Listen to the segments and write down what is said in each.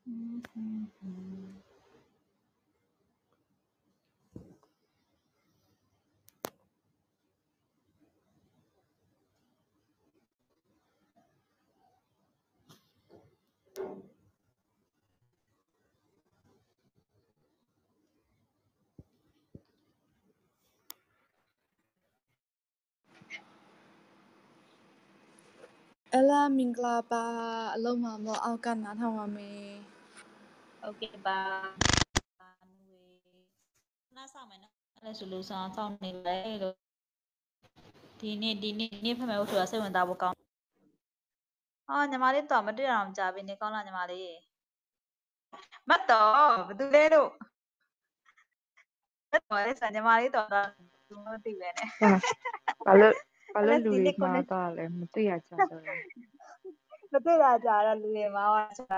Ella Minglaba Aloma Mo Alkana Tamame. Okay, bye. Nasa man na solution sa nila Dini fa me utu ase wen da bo kaung.ညီမလေးတော့မတွေ့အောင်ကြာပြီနေကောင်းလားညီမလေးမတော့ဘာတူလဲလို့မတော်လေးစညီမလေးတော့သူမသိပဲနဲ့ဘာလို့လူတွေမှာတော့လဲမသိရကြတော့လဲမသိတာကြာတော့လူတွေမှာဆိုတာ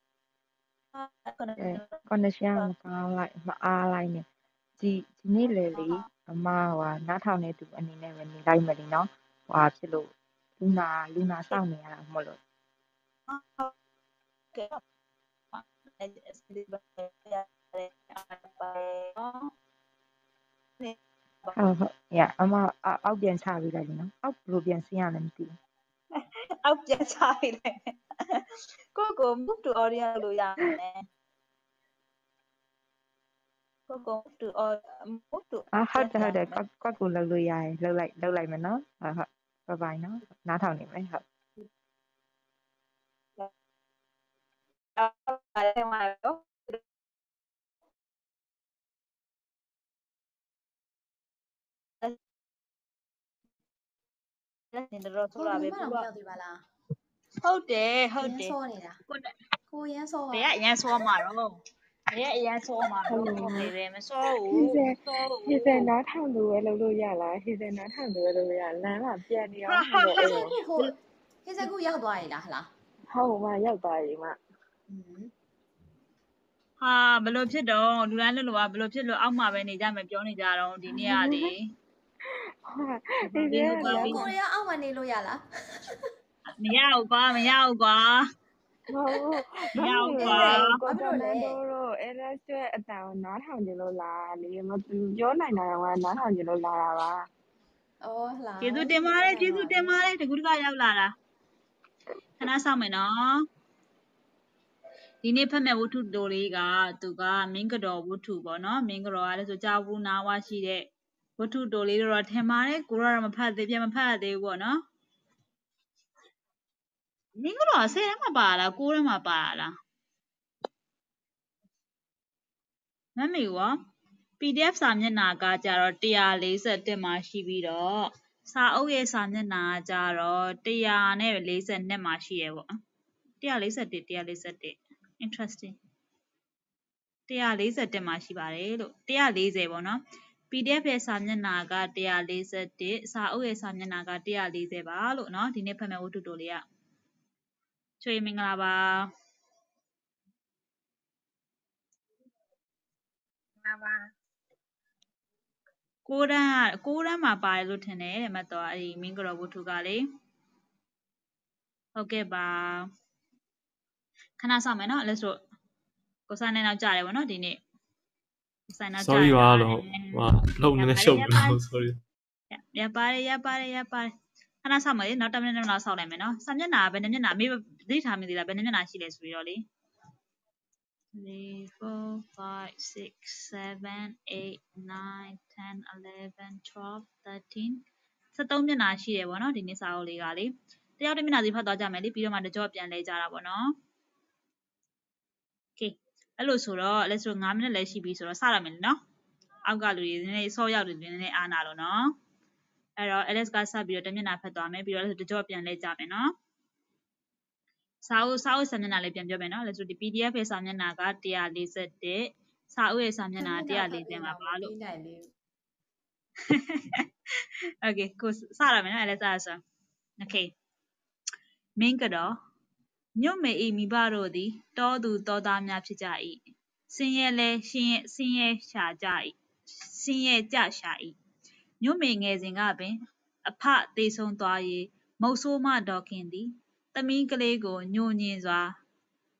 connection မကောင်းလိုက်မအားလိုက်နဲ့ဒီနေ့လေလေအမဟိုနားထောင်နေသူအနေနဲ့ပဲနေလိုက်မယ်လीเนาะဟိုဖြစ်လို့လူနာစောင့်နေရတာမဟုတ်လို့ဟုတ်ရအမအောက်ပြန်ချပြီးလိုက်လीเนาะအောက်ဘယ်လိုပြန်ဆင်းရလဲမသိဘူးအောက်ပြန်ချပြီးလိုက်ကို move to audio လို့ရတယ်ကို move to ဟုတ်တယ်ကွက်ကိုလှုပ်လို့ရတယ်လှုပ်လိုက်မယ်နော်ဟုတ်ဘိုင်နော်နားထောင်နေမယ်ဟုတ်နေတော့ဆိုလာပဲပြီးတော့ရောက်သေးပါလားဟုတ်တယ်စောနေတာကိုရမ်းစောပါတဲ့အရန်စောမှာတော့အရန်စောမှာတော့ဟုတ်တယ်ပဲမစောဘူးဟိစနားထောင်လို့ပဲလှုပ်လို့ရလားဟိစနားထောင်လို့ပဲလှုပ်လို့ရလမ်းမှာပြန်နေအောင်ဟိစကူရောက်သွားရလားဟလားဟုတ်မှရောက်သွားပြီမဟာဘယ်လိုဖြစ်တော့လူတိုင်းလူကဘယ်လိုဖြစ်လို့အောက်မှာပဲနေကြမယ်ပြောနေကြတော့ဒီနေ့ကလေဒီနေ့ကိုရအောက်မှာနေလို့ရလားမရဘူးကွာမဟုတ်ကွာတော့လဲတော့အဲ့ဒါဆွဲအတန်နားထောင်ကြလို့လားလေမပြောနိုင်တာကနားထောင်ကြလို့လာတာပါလားကျေးဇူးတင်ပါတယ်တကူတကရောက်လာတာခဏဆောင်မယ်နော်ဒီနေ့ဖတ်မဲ့ဝတ္ထုတော်လေးကသူကမင်းကတော်ဝတ္ထုပေါ့နော်မင်းကတော်ကလည်းဆိုကြာဘူးနာဝရှိတဲ့ဝတ္ထုတော်လေးတော့ထင်ပါတယ်ကိုတော့မဖတ်သေးဘူးပေါ့နော်မင်းကတော့10ထဲမှာပါလား9ထဲမှာပါလားမမေရော PDF စာမျက်နှာကကြတော့141မှာရှိပြီးတော့စာအုပ်ရဲ့စာမျက်နှာကကြတော့142မှာရှိရပေါ့141 interesting 141မှာရှိပါတယ်လို့140ပေါ့နော် PDF ရဲ့စာမျက်နှာက141စာအုပ်ရဲ့စာမျက်နှာက140ပါလို့เนาะဒီနေ့ဖတ်မယ့်ဝတ္ထုတိုလေးကချွေမင်္ဂလာပါကိုတန်းမှာပါတယ်လို့ထင်တယ်တဲ့မတော်အဲ့ဒီမင်းကတော်ဝတ္ထုကလေဟုတ်ကဲ့ပါခဏဆောင်မယ်เนาะလက်ဆိုကိုစားနေတော့ကြားတယ်ဗောနော်ဒီနေ့ဆိုင်တော့ကြား sorry ပါလို့လုံနေရှုပ်နေလို့ sorry ရပါတယ်ခဏဆောင်မယ်လေနောက်10မိနစ်လောက်ဆောက်လိုက်မယ်เนาะစာမျက်နှာဘယ်နှမျက်နှာမေးသိထားမိသေးလားဘယ်နှမျက်နှာရှိလဲဆိုပြီးတော့လေ3 4 5 6 7 8 9 10 11 12 13 73မျက်နှာရှိတယ်ဗောနော်ဒီနေ့စာအုပ်လေးကလေတယောက်တစ်မျက်နှာစီဖတ်သွားကြမယ်လေပြီးတော့မှတကြော့ပြန်လဲကြတာဗောနော် Okay အဲ့လိုဆိုတော့let's do 5မိနစ်လည်းရှိပြီဆိုတော့စရမယ်နော်အောက်ကလူတွေနည်းနည်းဆော့ရောက်တယ်နည်းနည်းအားနာလို့နော်အဲ့တော့ Alex ကဆက်ပြီးတော့တစ်မျက်နှာဖတ်သွားမယ်ပြီးတော့တကြော့ပြန်လဲကြမယ်နော်စာအုပ်စာမျက်နှာလေးပြန်ပြောမယ်နော် let's do ဒီ PDF ရဲ့စာမျက်နှာက141စာအုပ်ရဲ့စာမျက်နှာ140မှာပါလို့ Okay ကိုစရမယ်နော် Alex ဆို Okay မင်းကတော့ညွတ်မေဤမိဘတို့သည်တောသူတောသားများဖြစ်ကြ၏ဆင်းရဲလဲဆင်းရဲရှာကြ၏ဆင်းရဲကြရှာ၏ညွတ်မေငယ်စဉ်ကပင်အဖသေဆုံးသွား၍မုတ်ဆိုးမဒေါခင်သည်သမီးကလေးကိုညှို့ညင်စွာ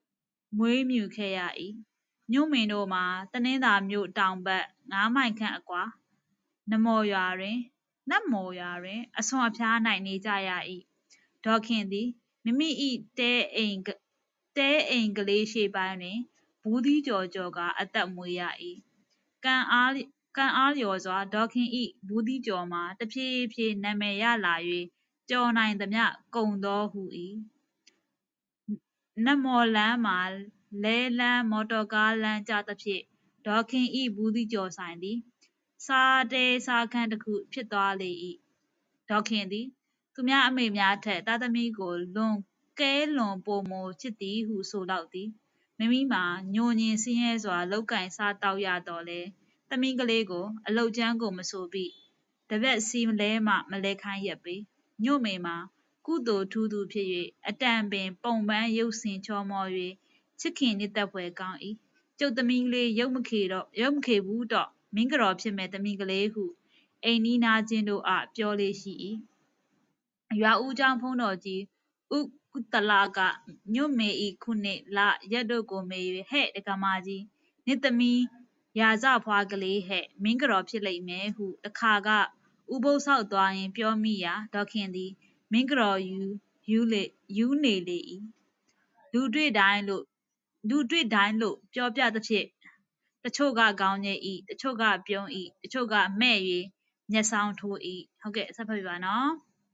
မွေးမြူခဲ့ရ၏ညွန့်မင်တို့မှာတနင်္သာမြို့တောင်ဘက်9မိုင်ခန့်အကွာနတ်မော်ရွာတွင်အစွန်အဖျား၌နေကြရ၏ဒေါခင်သည်မိမိ၏တဲအိမ်ကလေးရှေ့ပိုင်းတွင်ဘူးသီးကြော်ကာအသက်မွေးရ၏ကံအားလျော်စွာဒေါခင်၏ဘူးသီးကြော်မှာတဖြည်းဖြည်းနာမည်ရလာ၍ကြော်နိုင်သမျှကုန်သောဟူ၏နတ်မော်လမ်းမှာလဲလမ်းမော်တော်ကားလမ်းကျသဖြင့်ဒေါခင်၏ဘူးသီးကြော်ဆိုင်သည်စားတဲစားခန်းတစ်ခုဖြစ်သွားလေ၏ဒေါခင်သည်သူများအမေများထက်သားသမီးကိုလွန်ပိုမိုချစ်သည်ဟုဆိုလောက်သည်မိမိမှာညိုညင်ဆင်းရဲစွာလုပ်ကိုင်စားသောက်ရသော်လည်းသမီးကလေးကိုအလုပ်ကြမ်းကိုမဆိုပိတပည့်စီလဲမှမလဲခိုင်းရက်ပေညွန့်မေမှာကုသိုလ်ထူးသူဖြစ်၍အတန်ပင်ပုံပန်းရုပ်ဆင်ချောမော၍ချစ်ခင်နှစ်သက်ဖွယ်ကောင်း၏ကျုပ်သမီးကလေးရုပ်မခေဘူးတော့မင်းကတော်ဖြစ်မဲ့သမီးကလေးဟုအိမ်နီးနားချင်းတို့အားပြောလေရှိ၏ရွာဦးကျောင်းဘုန်းတော်ကြီးဥကုသလကညွန့်မေ၏ခုနှစ်လရက်တို့ကိုမေး၍ဟဲ့ဒကမာကြီးနှစ်သမီးရာဇဖွားကလေးဟဲ့မင်းကတော်ဖြစ်လိမ့်မယ်ဟုတခါကဥပုသ်ဆောက်သွားရင်ပြောမိရာဒေါခင်သည်မင်းကတော်ယူနေလေ၏လူတွေ့တိုင်းလို့ပြောပြသဖြင့်တချို့ကခေါင်းညိတ်၏တချို့ကပြုံး၏တချို့ကမဲ့၍မျက်စောင်းထိုး၏ဟုတ်ကဲ့ဆက်ဖတ်ပြပါနော်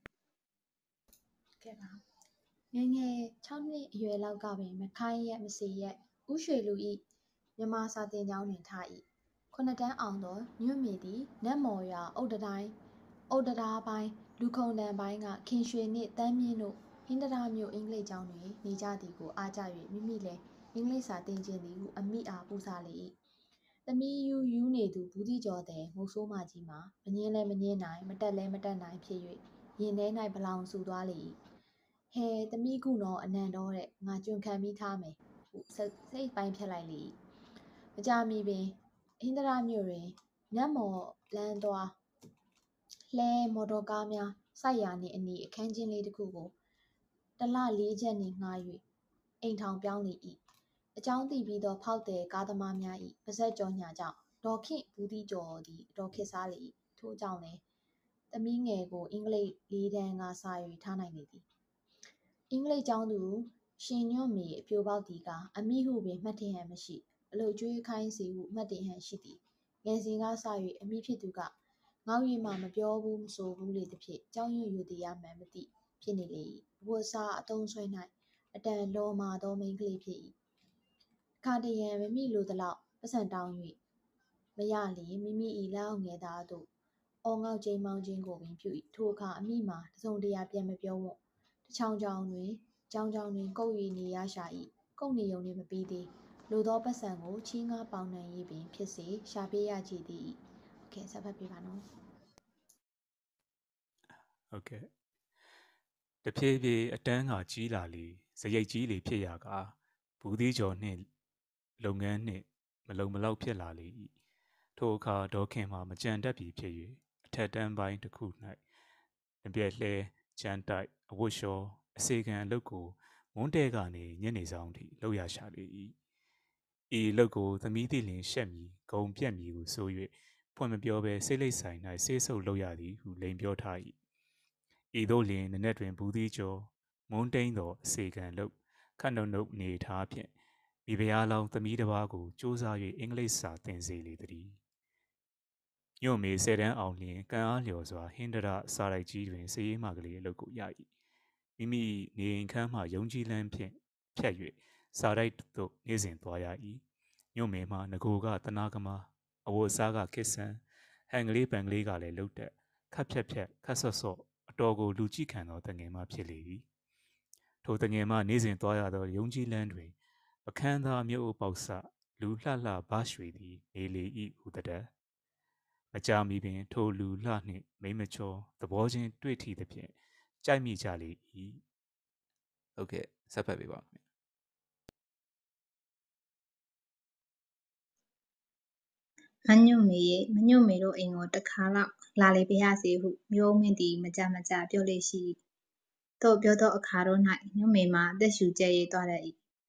ကဲပါငယ်ငယ်6နှစ်အရွယ်လောက်ကပင်မခိုင်းရက်မစီရက်ဥရွှေလူဤမြန်မာစာသင်ကျောင်းတွင်ထား၏9တန်းအောင်သောညွန့်မေသည်နတ်မော်ရွာအုတ်တံပိုင်းလူခုံတန်ပိုင်းကခင်ရွှေနှင့်တန်းမြင့်တို့ဟင်္ဒရာမြို့အင်္ဂလိပ်ကျောင်းတွင်နေကြသည်ကိုအားကြ၍မိမိလည်းအင်္ဂလိပ်စာသင်ခြင်းသည်ဟုအမိအားပူဇော်လေ၏သမီးယူနေသူဘူးသီးကျော်သည်မုတ်ဆိုးမကြီးမှာမငင်းလဲမငင်းနိုင်မတက်လဲမတက်နိုင်ဖြစ်၍ရင်ထဲ၌ဗလောင်ဆူသွားလေ၏ဟဲသမီးကုနော်အနန္တော်တဲ့ငါကျွန်ခံပြီးထားမယ်ဟုစိတ်ပိုင်းဖြတ်လိုက်လေ၏မကြာမီပင်ဟင်္ဒရာမြို့တွင်နတ်မော်လမ်းသွားလှဲမော်တော်ကားများစိုက်ရာနှင့်အနီးအခန်းချင်းလေးတစ်ခုကိုတစ်လ4ချက်နှင့်ငှား၍အိမ်ထောင်ပြောင်းလေ၏အကြောင်းသိပြီးသောဖောက်သည်ကားသမားများ၏ပါဇက်ကြောညာကြောင့်ဒေါခင်ဘူးသီးကျော်သည်အတော်ခေတ်စားလေ၏ထို့ကြောင့်လည်းသမီးငယ်ကိုအင်္ဂလိပ်4တန်းကစ၍ထားနိုင်လေသည်အင်္ဂလိပ်ကျောင်းသူရှင်ညွန့်မေအပြိုပေါက်သည်ကအမိဟုပင်မှတ်ထင်ဟန်မရှိအလုပ်ကျွေးခိုင်းစီဟုမှတ်တင်ဟန်ရှိသည်ငယ်စဉ်ကစ၍အမိဖြစ်သူကငေါက်ရည်မှမပြောဘူးမဆိုဘူးလေသဖြင့်ကြောင်းရွံ့ယူသည်ရမှန်မသိဖြစ်နေလေ၏အဝတ်အစားအသုံးဆွဲ၌အတန်လောမာသောမိန်းကလေးဖြစ်၏ခါတရံမိမိလိုသလောက်ပတ်စံတောင်း၍မရလျင်မိမိ၏လက်အောက်ငယ်သားတို့အော်ငေါက်ကျိမ်းမောင်းခြင်းကိုပင်ပြု၏ထိုအခါအမိမှာတစုံတရာပြန်မပြောဝံ့တချောင်းတွင်ကုပ်၍နေရရှာ၏ကုပ်နေုံနှင့်မပြီးသေးလိုသောပတ်စံကိုချီးငှားပေါင်နှံရေးပင်ဖြစ်စေရှာပေးရကြည်သည်။โอเคဆက်ဖတ်ပြပါနော်။ဟုတ်ကဲ့တဖြည်းဖြည်းအတန်းကကြီးလာလေစရိတ်ကြီးလေဖြစ်ရကဘူးသီးကျော်နှင့်လုပ်ငန်းနှင့်မလုံမလောက်ဖြစ်လာလေ၏ထိုအခါဒေါခင်မှာမကြံတတ်ပြီဖြစ်၍အထက်တန်းပိုင်းတစ်ခု၌တပြက်လှဲချမ်းတိုက်အဝတ်လျှောအစေခံအလုပ်ကိုမွန်းတဲကနေညနေဆောင်ထိလုပ်ရရှာလေ၏ဤအလုပ်ကိုသမီးသိလျင်ရှက်မည်ဂုံပြက်မည်ဟုဆို၍ဖွင့်မပြောဘဲစိတ်လိပ်ဆိုင်၌ဆေးဆုပ်လုပ်ရသည်ဟုလိန်ပြောထား၏ဤသို့လျင်နနက်တွင်ဘူးသီးကျော်မွန်းတိန်သောအစေခံလုပ်ခန့်နှုတ်နေထားဖြင့်မိဖုရားလောင်းသမီးတစ်ပါးကိုစူးစမ်း၍အင်္ဂလိပ်စာသင်စေလေသည်ညွန့်မေ10တန်းအောင်လျင်ကံအားလျော်စွာဟင်္ဒရာစာရိုက်ကြီးတွင်စရေးမကလေးအလုပ်ကိုရ၏မိမိနေအိမ်ခန်းမှယုံကြည်လန်းဖြင့်ဖြတ်၍စာရိုက်သို့နေ့စဉ်သွားရ၏ညွန့်မေမှာငကိုကတနာကမာအဝတ်အစားကခစ်ဆန်ဟန်ကလေးပန်ကလေးကလည်းလှုပ်တက်ခတ်ဖြတ်ခတ်ဆော့ဆော့အတော်ကိုလူကြည့်ခံသောတငယ်မှဖြစ်လေ၏ထိုတငယ်မှနေ့စဉ်သွားရသောယုံကြည်လန်းတွင်ပခန်းသားမြို့ပေါက်ဆလူလှလှဘာရွှေသည်နေလေ၏ဟုတည်းမကြာမီပင်ထိုလူလှနှင့်မိမချောသဘောချင်းတွေ့ထီသဖြင့်ကြိုက်မိကြလေ၏ဟုတ်ကဲ့ဆက်ဖတ်ပေးပါမယ်မညွန့်မေတို့အိမ်ကိုတစ်ခါလောက်လာလေပါရစေဟုမျိုးမင်းသည်မကြာပြောလေရှိသို့ပြောသောအခါတို့၌ညွန့်မေမှာအသက်ရှူကျပ်၍သွားတတ်၏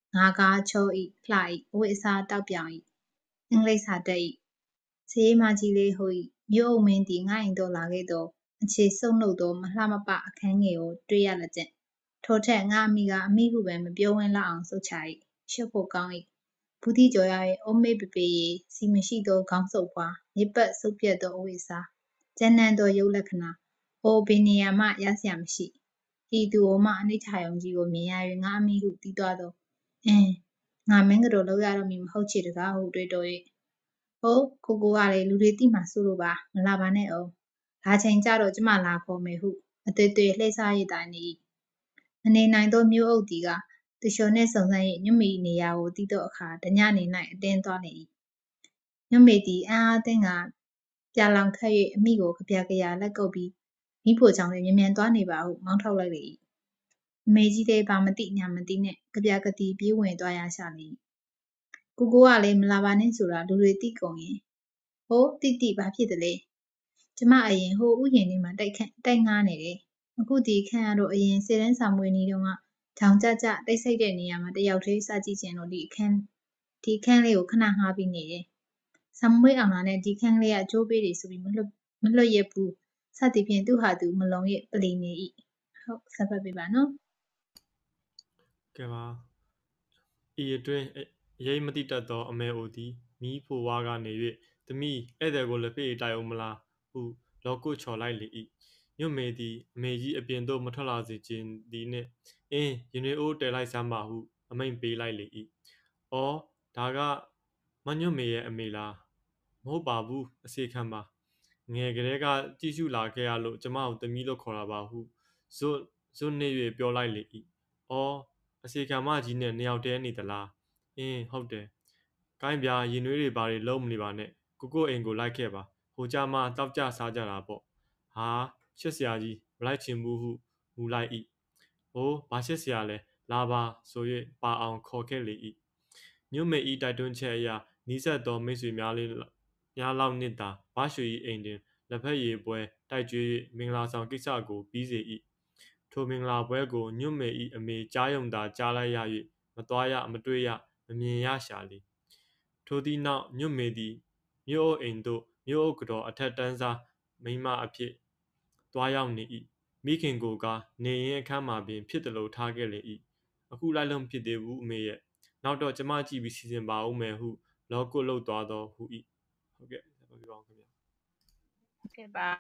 ငါကားချော၏လှ၏အဝတ်အစားတောက်ပြောင်၏အင်္ဂလိပ်စာတတ်၏စရေးမကြီးလေးဟုတ်၏မြို့အုပ်မင်းသည်ငါအိမ်သို့လာခဲ့သောအခြေစုပ်နှုတ်သောမလှမပအခန်းငယ်ကိုတွေ့ရလကျင့်ထိုထက်ငါအမိကအမိဟုပဲမပြောဝင်းလောက်အောင်စုတ်ချ၏ရှုပ်ဖို့ကောင်း၏ဘူးတိကျော်ရ၏အုံးမေပေပေရေစီမရှိသောခေါင်းစုပ်ဖွာမြစ်ပတ်စုပ်ပြတ်သောအဝတ်အစားကျန်းနန်းသောရုပ်လက္ခဏာအိုဘယ်နေရာမှရစရာမရှိဤသူအိုမှအနိဋ္ဌာယုံကြီးကိုမြင်ရ၍ငါအမိဟုတီးသွားသောငါမင်းကတော်လောက်ရတော့မည်မဟုတ်ချေတကားဟုတွေးတော်၍ကိုကလေလူတွေသိမှစိုးလို့ပါမလာပါနဲ့အောင်လာချိန်ကြတော့ကျမလာခေါ်မယ်ဟုအသွေးသွေးလှည့်စားရည်တိုင်နေ၏မနေနိုင်သောမြို့အုပ်တီကတလျှော်နှင့်စုံစမ်း၍ညွတ်မီနေရာကိုတီးသောအခါဓညနေ၌အတင်းသွားလေ၏ညွတ်မေသည်အံ့အားသင့်ကပြလောင်ခတ်၍အမိကိုကပြကရာလက်ကုပ်ပြီးမိဖို့ချောင်းတွင်မြန်သွားနေပါဟုမောင်းထုတ်လိုက်လေ၏အမေကြီးလေးဘာမသိညာမသိနဲ့ကပြကတိပြေးဝင်သွားရရှာလေ၏ကိုကလည်းမလာပါနဲ့ဆိုတာလူတွေသိကုန်ရင်တိဘာဖြစ်တယ်လဲကျမအရင်ဟိုဥယျာဉ်လေးမှာတိုက်ငားနေတယ်အခုဒီခန့်ရတော့အရင်စေတန်းဆောင်မွေးနီးတော့ကထောင်ကြတိတ်ဆိတ်တဲ့နေရာမှာတယောက်တည်းစကြည့်ချင်လို့ဒီခန်းလေးကိုခဏငှားပြီးနေတယ်ဆောင်မွေးအောင်လာနဲ့ဒီခန်းလေးကအကျိုးပေးတယ်ဆိုပြီးမလွတ်ရဘူးစသည်ဖြင့်သူ့ဟာသူမလုံရပလီနေ၏ဟုတ်ဆက်ပတ်ပေးပါနော်ကဲပါဤအတွင်းရိပ်မတိတတ်သောအမေအိုသည်မီးဖိုဝါကနေ၍သမီးဧည့်သည်ကိုလက်ဖေးတိုက်အောင်မလားဟုလောကုချော်လိုက်လေ၏ညွတ်မေသည်အမေကြီးအပြင်သို့မထွက်လာစေခြင်းသည်နှင့်ရင်ရွေအိုးတဲလိုက်စမ်းပါဟုအမိန့်ပေးလိုက်လေ၏အော်ဒါကမညွတ်မေရဲ့အမေလားမဟုတ်ပါဘူးအစေခံပါငယ်ကလေးကကြည့်ရှုလာခဲ့ရလို့ကျမကိုသမီးလို့ခေါ်တာပါဟုဇွတ်နေ၍ပြောလိုက်လေ၏အော်အစေခံမကြီးနဲ့နှစ်ယောက်တည်းနေသလားဟုတ်တယ်ကိုင်းပြရင်နွေးတွေဘာတွေလုံးမနေပါနဲ့ကိုအိမ်ကိုလိုက်ခဲ့ပါဟိုကြမှာတောက်ကြစားကြတာပေါ့ဟာချစ်စရာကြီးမလိုက်ချင်ဘူးဟုမူလိုက်၏ဘာချစ်စရာလဲလာပါဆို၍ပါအောင်ခေါ်ခဲ့လေ၏ညွတ်မေဤတိုက်တွန်းချက်အရာနီးစပ်သောမိတ်ဆွေများလောက်နှင့်သာဘာရွှေ၏အိမ်တွင်လက်ဖက်ရည်ပွဲတိုက်ကျွေးမင်္ဂလာဆောင်ကိစ္စကိုပြီးစေ၏ထိုမင်္ဂလာပွဲကိုညွတ်မေ၏အမေကြားယုံသာကြားလိုက်ရ၍မသွားရမတွေ့ရမမြင်ရရှာလေထိုသည့်နောက်ညွတ်မေသည်မြို့အိမ်သို့မြို့အုပ်တော်အထက်တန်းစားမိန်းမအဖြစ်သွားရောက်နေ၏မိခင်ကိုကနေရင်အခန်းမှာပင်ဖြစ်တယ်လို့ထားခဲ့လေ၏အခုလိုက်လုံးဖြစ်သေးဘူးအမေရဲ့နောက်တော့ကျမကြည့်ပြီးစီစဉ်ပါဦးမယ်ဟုလောကုလှုပ်သွားသောဟု၏ဟုတ်ကဲ့ဆက်ပါခင်ဗျာဟုတ်ကဲ့ပါ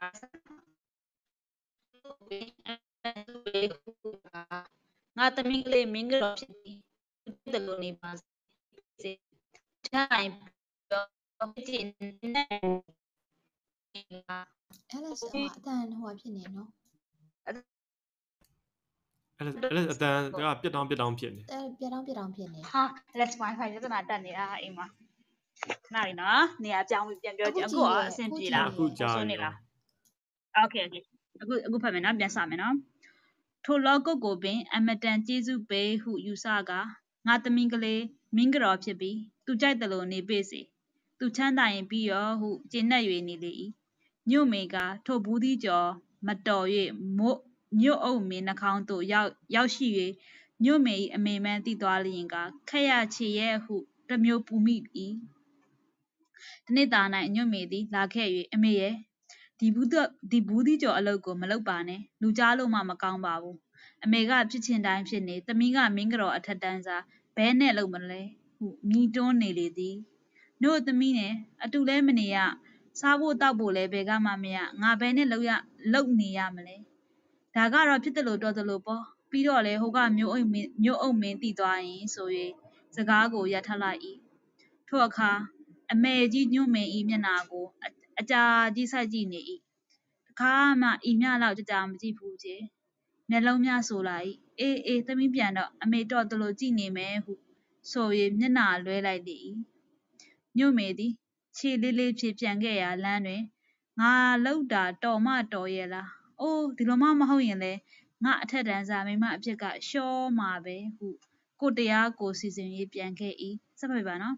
ငါသမီးကလေးမင်းကတော့ဖြစ်ပြီးတယ်လို့နေပါစေတိုင်းပြောကြည့်နေ Alice အတန်ဟိုဖြစ်နေနော် Alice အတန်ကပြတ်တောင်းဖြစ်နေပြတ်တောင်းဖြစ်နေဟာ Alice Wi-Fi ပြဿနာတက်နေတာအိမ်မှာနားရီနော်နေရာပြောင်းပြီးပြန်ပြောကြည့်အခုအဆင်ပြေလားအခုကြားနေလား Okay အခုဖတ်မယ်နော်ပြန်စမယ်နော်ထိုလောကုတ်ကိုပင်အမတန်ကျေးဇူးပေးဟုယူဆကငါသမီးကလေးမင်းကတော်ဖြစ်ပြီးသူကြိုက်တယ်လို့နေပေစေသူချမ်းသာရင်ပြီးရောဟုကျေနပ်၍နေလေ၏ညို့မေကထိုဘူးသီးကျော်မတော်၍မြို့အုပ်မင်းနှာခေါင်းသို့ရောက်ရှိ၍ညို့မေ၏အမေမှန်းသိသွားလျင်ကခက်ရချေရဲ့ဟုတမျိုးပူမိ၏တနေ့တာ၌ညွတ်မေသည်လာခဲ့၍အမေရဲ့ဒီဘူးသီးကျော်အလုပ်ကိုမလုပ်ပါနဲ့လူကြားလို့မှမကောင်းပါဘူးအမေကဖြစ်ချင်တိုင်းဖြစ်နေသမီးကမင်းကတော်အထက်တန်းစားဘဲနဲ့လုပ်မလဲဟုမိတွန်းနေလေသည်နို့သမီးနဲ့အတူလဲမနေရစားဖို့တောက်ဖို့လဲဘယ်ကမှမရငါဘဲနဲ့လုပ်နေရမလဲဒါကတော့ဖြစ်တယ်လို့တော်တယ်လို့ပေါ့ပြီးတော့လေဟိုကမျိုးအုပ်မင်းတည်သွားရင်ဆို၍စကားကိုရပ်ထလိုက်၏ထို့အခါအမေကြီးညွန့်မင်း၏မျက်နှာကိုအကြာကြီးစိုက်ကြည့်နေ၏တခါမှဤမျှလောက်ကြာမကြည့်ဘူးချေမျက်လုံးများဆိုလာ၏အေးသမီးပြန်တော့အမေတော့တလို့ကြည့်နေမယ်ဟုဆို၍မျက်နှာလွှဲလိုက်လေ၏ညွန့်မေသည်ခြေလေးလေးဖြင့်ပြန်ခဲ့ရာလမ်းတွင်ငါလောက်တာတော်မှတော်ရဲ့လားအိုးဒီလိုမှမဟုတ်ရင်လေငါအထက်တန်းစားမိမအဖြစ်ကရှောမှာပဲဟုကိုတရားကိုစီစဉ်၍ပြန်ခဲ့၏ဆက်ဖက်ပါနော်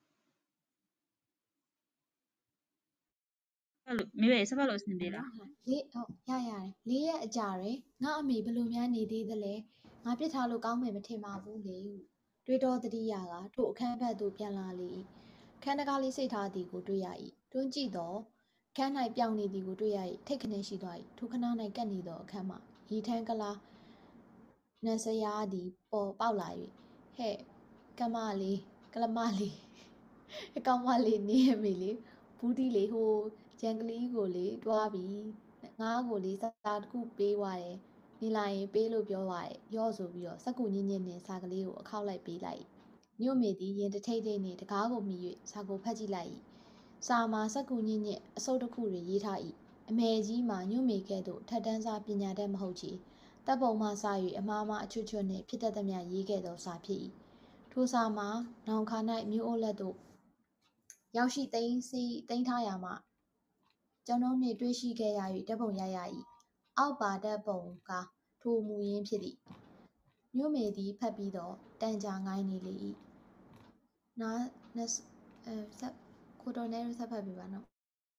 မိဘဆက်ဖက်လို့အဆင်ပြေလားလေးဟုတ်ရတယ်လေးရက်အကြာတွင်ငါအမေဘလို့များနေသေးသလဲငါပြစ်ထားလို့ကောင်းမယ်မထင်ပါဘူးလေတွေးတောသတိရကထိုအခန်းဘက်သို့ပြန်လာလေ၏ခန်းတကားလေးစိတ်ထားသည်ကိုတွေ့ရ၏တွန်းကြည့်သောအခန်း၌ပြောင်နေသည်ကိုတွေ့ရ၏ထိတ်ခနဲရှိသွား၏ထိုခဏ၌ကပ်နေသောအခန်းမှရီထန်းကလားနန်စရာသည်ပေါ်ပေါက်လာ၍ဟဲ့ကမလေးကလမလေးအကောင်မလေးနေရမေလေဘူးတီလေဟိုဂျန်ကလီကိုလေတွားပြီးငါးကိုလေစာတစ်ခုပေးသွားတယ်နေလာရင်ပေးလို့ပြောပါတယ်ရော့ဆိုပြီးတော့စက်ကူညင်ညင်နဲ့စာကလေးကိုအခောက်လိုက်ပေးလိုက်ညွတ်မေသည်ရင်တထိတ်ထိတ်နဲ့တကားကိုမြည်၍စာကိုဖတ်ကြည့်လိုက်၏စာမှာစက်ကူညင်ညင်အစုပ်တစ်ခုတွင်ရေးထား၏အမေကြီးမှာညွတ်မေကဲ့သို့ထက်တန်းစားပညာတတ်မဟုတ်ချေတပ်ပုံမှစ၍အမှားမှားအချွတ်ချွတ်နှင့်ဖြစ်တတ်သမျှရေးခဲ့သောစာဖြစ်၏ထိုစာမှာနောင်ခါ၌မြို့အိုလက်သို့ရောက်ရှိသိမ်းထားရာမှကျွန်ုပ်နှင့်တွေ့ရှိခဲ့ရ၍ဓာတ်ပုံရိုက်ရ၏အောက်ပါဓာတ်ပုံကထိုမူရင်းဖြစ်သည်ညွတ်မေသည်ဖတ်ပြီးတော့တန်ကြာငိုင်းနေလေ၏နားဆက်ကိုတော်နဲ့ဆက်ဖတ်ပြီးပါနော်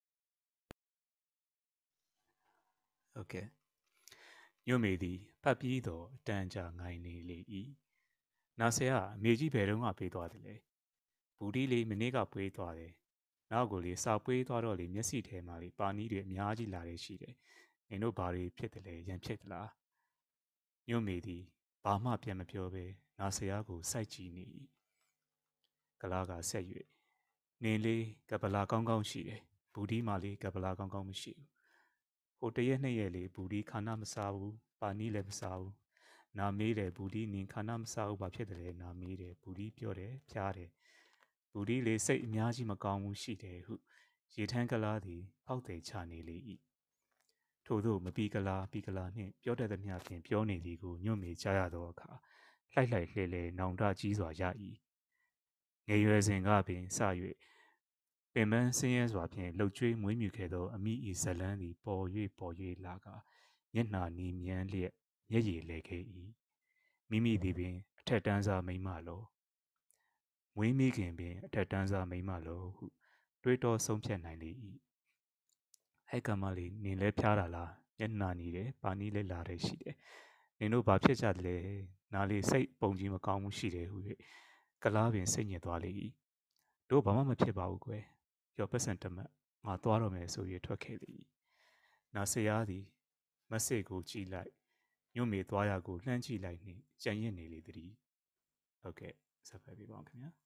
ဟုတ်ကဲ့ညွတ်မေသည်ဖတ်ပြီးတော့တန်ကြာငိုင်းနေလေ၏နာဆရာအမေကြီးဘယ်တော့မှပေးသွားတယ်လေဘူဒီလေးမနေ့ကပွေးသွားတယ်နောက်ကိုလေစာပွေးသွားတော့လေမျက်စိထဲမှာလေပါနီးတွေအများကြီးလာတယ်ရှိတယ်နင်တို့ဘာတွေဖြစ်တယ်လဲရန်ဖြစ်သလားညွတ်မေသည်ဘာမှပြန်မပြောဘဲနာဆရာကိုစိုက်ကြည့်နေ၏ကလားကဆက်၍နင်လေးကပလာကောင်းကောင်းရှိတယ်ဘူဒီမှလေကပလာကောင်းကောင်းမရှိဘူးဟိုတရက်နှစ်ရက်လေဘူဒီခါနာမစားဘူးပါနီးလည်းမစားဘူးနာမေးတယ်ဘူဒီနင်ခါနာမစားဘူးဘာဖြစ်တယ်လဲနာမေးတယ်ဘူဒီပြောတယ်ဖျားတယ်ဘူဒီလေစိတ်အများကြီးမကောင်းဘူးရှိတယ်ဟုရေထန်းကလားသည်ဖောက်တယ်ချနေလေ၏ထို့သောမပီကလားပီကလားနှင့်ပြောတတ်သမျှဖြင့်ပြောနေသည်ကိုညွတ်မေကြားရသောအခါလှိုက်လှိုက်လှဲလှဲနောင်တကြီးစွာရ၏ငယ်ရွယ်စဉ်ကပင်စ၍ပင်ပန်းဆင်းရဲစွာဖြင့်လှုပ်ကြွေးမွေးမြူခဲ့သောအမိ၏ဇလန်းသည်ပေါ်၍လာကမျက်နှာနီးမြန်းလျက်မျက်ရည်လဲခဲ့၏မိမိသည်ပင်အထက်တန်းစားမိန်းမလောမွေးမိခင်ပင်အထက်တန်းစားမိန်းမလောဟုတွေးတောဆုံးဖြတ်နိုင်လေ၏ဟဲ့ကမလေးနင်လဲဖျားတာလားမျက်နှာနီးတယ်ပါနီးလဲလာတယ်ရှိတယ်နင်တို့ဘာဖြစ်ကြတယ်လဲနားလေးစိတ်ပုံကြီးမကောင်းမှုရှိတယ်ဟု၍ကလားပင်စိတ်ညစ်သွားလေ၏တို့ဘာမှမဖြစ်ပါဘူးကွယ်ရောပတ်စံတမတ်ငါသွားတော့မယ်ဆို၍ထွက်ခဲ့လေ၏နာဆရာသည်မက်ဆေ့ကိုကြည့်လိုက်ညွတ်မေသွားရကိုလှမ်းကြည့်လိုက်နှင့်ကြံရစ်နေလေသည်ဟုတ်ကဲ့ဆက်ဖက်ပေးပါဦးခင်ဗျာ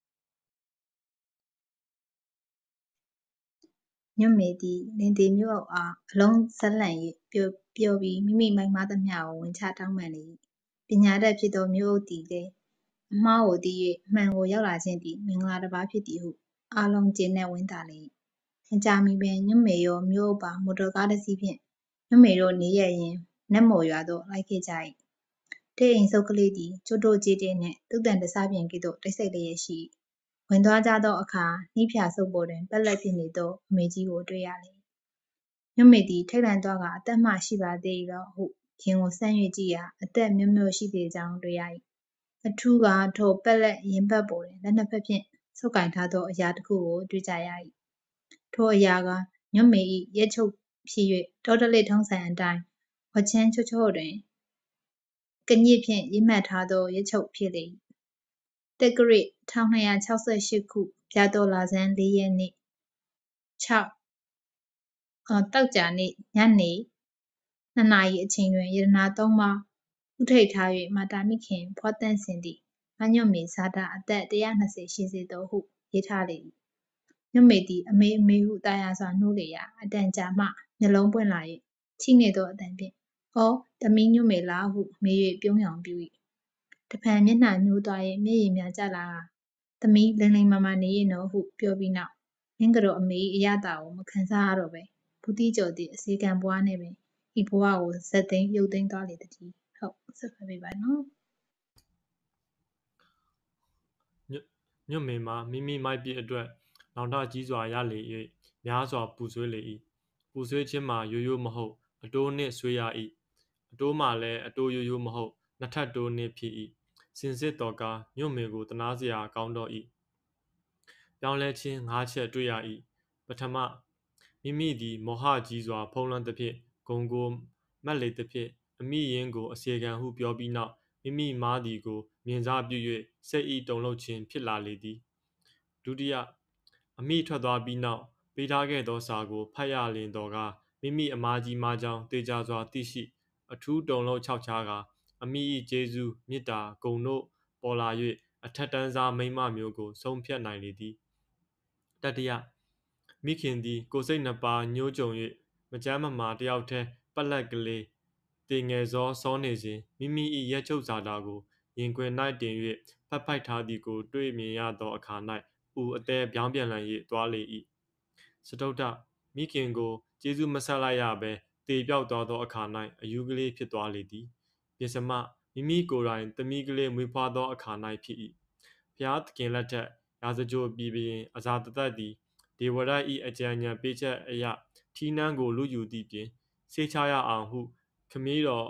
ညွတ်မေသည်လင်သေးမြို့အောက်အားအလုံးဇက်လန့်၍ပျော်ပြီးမိမိမိုက်မားသမျှကိုဝန်ချတောင်းပန်လေ၏ပညာတတ်ဖြစ်သောမြို့အုပ်သည်လည်းအမှားကိုသိ၍အမှန်ကိုရောက်လာခြင်းသည်မင်္ဂလာတစ်ပါးဖြစ်သည်ဟုအားလုံးကျေနပ်ဝမ်းသာလေ၏မကြာမီပင်ညွတ်မေရောမြို့အုပ်ပါမော်တော်ကားတစ်စီးဖြင့်ညွတ်မေတို့နေရရင်နတ်မော်ရွာသို့လိုက်ခဲ့ကြ၏တဲ့အိမ်စုပ်ကလေးသည်ကျိုးတိုးကြီးတင်းနှင့်သူ့တန်တစားပြင်ကဲ့သို့တိတ်ဆိတ်လျက်ရှိဝင်သွားကြသောအခါနှီးဖြာစုပ်ပေါ်တွင်ပက်လက်ဖြစ်နေသောအမေကြီးကိုတွေ့ရလေညွတ်မေသည်ထိတ်လန့်သွားကအသက်မှရှိပါသေး၏လောဟုရင်ကိုဆန့်၍ကြည့်ရာအသက်မြို့မြို့ရှိသေးကြောင်းတွေ့ရ၏အထူးကထိုပက်လက်ရင်ဘတ်ပေါ်တွင်လက်နှစ်ဖက်ဖြင့်ဆုပ်ကင်ထားသောအရာတစ်ခုကိုတွေ့ကြရ၏ထိုအရာကညွတ်မေ၏ရက်ချုပ်ဖြစ်၍တောတလိထုံးစံအတိုင်းဝှက်ချင်းချွတ်ချော့တွင်ကညစ်ဖြင့်ရေးမှတ်ထားသောရက်ချုပ်ဖြစ်လေ၏တက္ကရာ1268ခုပြာတော်လာဇန်4ရက်နေ့တောက်ကြနေ့ညနေ2 နာရီအချိန်တွင်ယတနာ3ပါးဥထိတ်ထား၍မာတာမိခင်ဖွားတန့်စင်သည်မညွတ်မေဇာတာအသက်120ရှိစေသောဟုရေးထားလေ၏ညွတ်မေသည်အမေအမေဟုတာယာစွာနှိုးလေရာအတန်ကြာမှမျက်လုံးပွင့်လာ၍ချိနေသောအတန်ဖြင့်အော်သမီးညွတ်မေလားဟုမေး၍ပြုံးယောင်ပြု၏တဖန်မျက်နှာညှိုးသွား၍မျက်ရည်များကျလာကသမီးလိမ်လိမ်မာမာနေရနော်ဟုပြောပြီးနောက်မင်းကတော့အမေအရသာကိုမခံစားရတော့ပဲဘူးတိကျော်သည့်အစေခံဘွားနဲ့ပင်ဤဘဝကိုဇက်သိမ်းရုပ်သိမ်းသွားလေတည်းဟုတ်ဆက်ဖတ်ပေးပါနော်ညွတ်မေမှာမိမိမိုက်ပြစ်အတွက်နောင်တကြီးစွာရလေ၍များစွာပူဆွေးလေ၏ပူဆွေးခြင်းမှာရိုးရိုးမဟုတ်အတိုးနှင့်ဆွေးရ၏အတိုးမှာလည်းအတိုးရိုးရိုးမဟုတ်နှစ်ထပ်တိုးနှင့်ဖြစ်၏စင်စစ်တော်ကားညွတ်မေကိုတနာစရာကောင်းတော့၏ပြောင်းလဲခြင်း၅ချက်တွေ့ရ၏ပထမမိမိသည်မောဟကြီးစွာဖုံးလွှမ်းသဖြင့်ဂုံကိုမက်လေသဖြင့်အမိရင်းကိုအစေခံဟုပြောပြီးနောက်မိမိမိမားသည်ကိုမြင်စားပြု၍စိတ်ဤတုန်လှုပ်ခြင်းဖြစ်လာလေသည်ဒုတိယအမိထွက်သွားပြီးနောက်ပေးထားခဲ့သောစာကိုဖတ်ရလင်တော်ကမိမိအမားကြီးမားကြောင်းတေချာစွာသိရှိအထူးတုန်လှုပ်ခြောက်ခြားကအမိ၏ကျေးဇူးမေတ္တာဂုဏ်တို့ပေါ်လာ၍အထက်တန်းစားမိန်းမမျိုးကိုဆုံးဖြတ်နိုင်လေသည်တတိယမိခင်သည်ကိုယ်စိတ်နှစ်ပါးညှိုးကြုံ၍မကြမ်းမမာတယောက်တည်းပက်လက်ကလေးတင်ငယ်စောနေစဉ်မိမိ၏ရက်ချုပ်စာတာကိုရင်ခွင်၌တင်၍ဖတ်ဖိုက်ထားသည်ကိုတွေ့မြင်ရသောအခါ၌ဦးအသေးပြောင်းပြန်လှန်၍သွားလေ၏စတုတ္ထမိခင်ကိုကျေးဇူးမဆက်လိုက်ရဘဲတေပြောက်သွားသောအခါ၌အယူကလေးဖြစ်သွားလေသည်ပြစမမိမိကိုယ်တိုင်သမီးကလေးမွေးဖွားသောအခါ၌ဖြစ်၏ဖျားသခင်လက်ထက်ရာဇကြိုပြည်ပြင်အဇာတသက်သည်ဒေဝရတ်၏အကြံဉာဏ်ပေးချက်အရထီးနှန်းကိုလူယူသည့်ပြင်ဆေးချရအောင်ဟုခမည်းတော်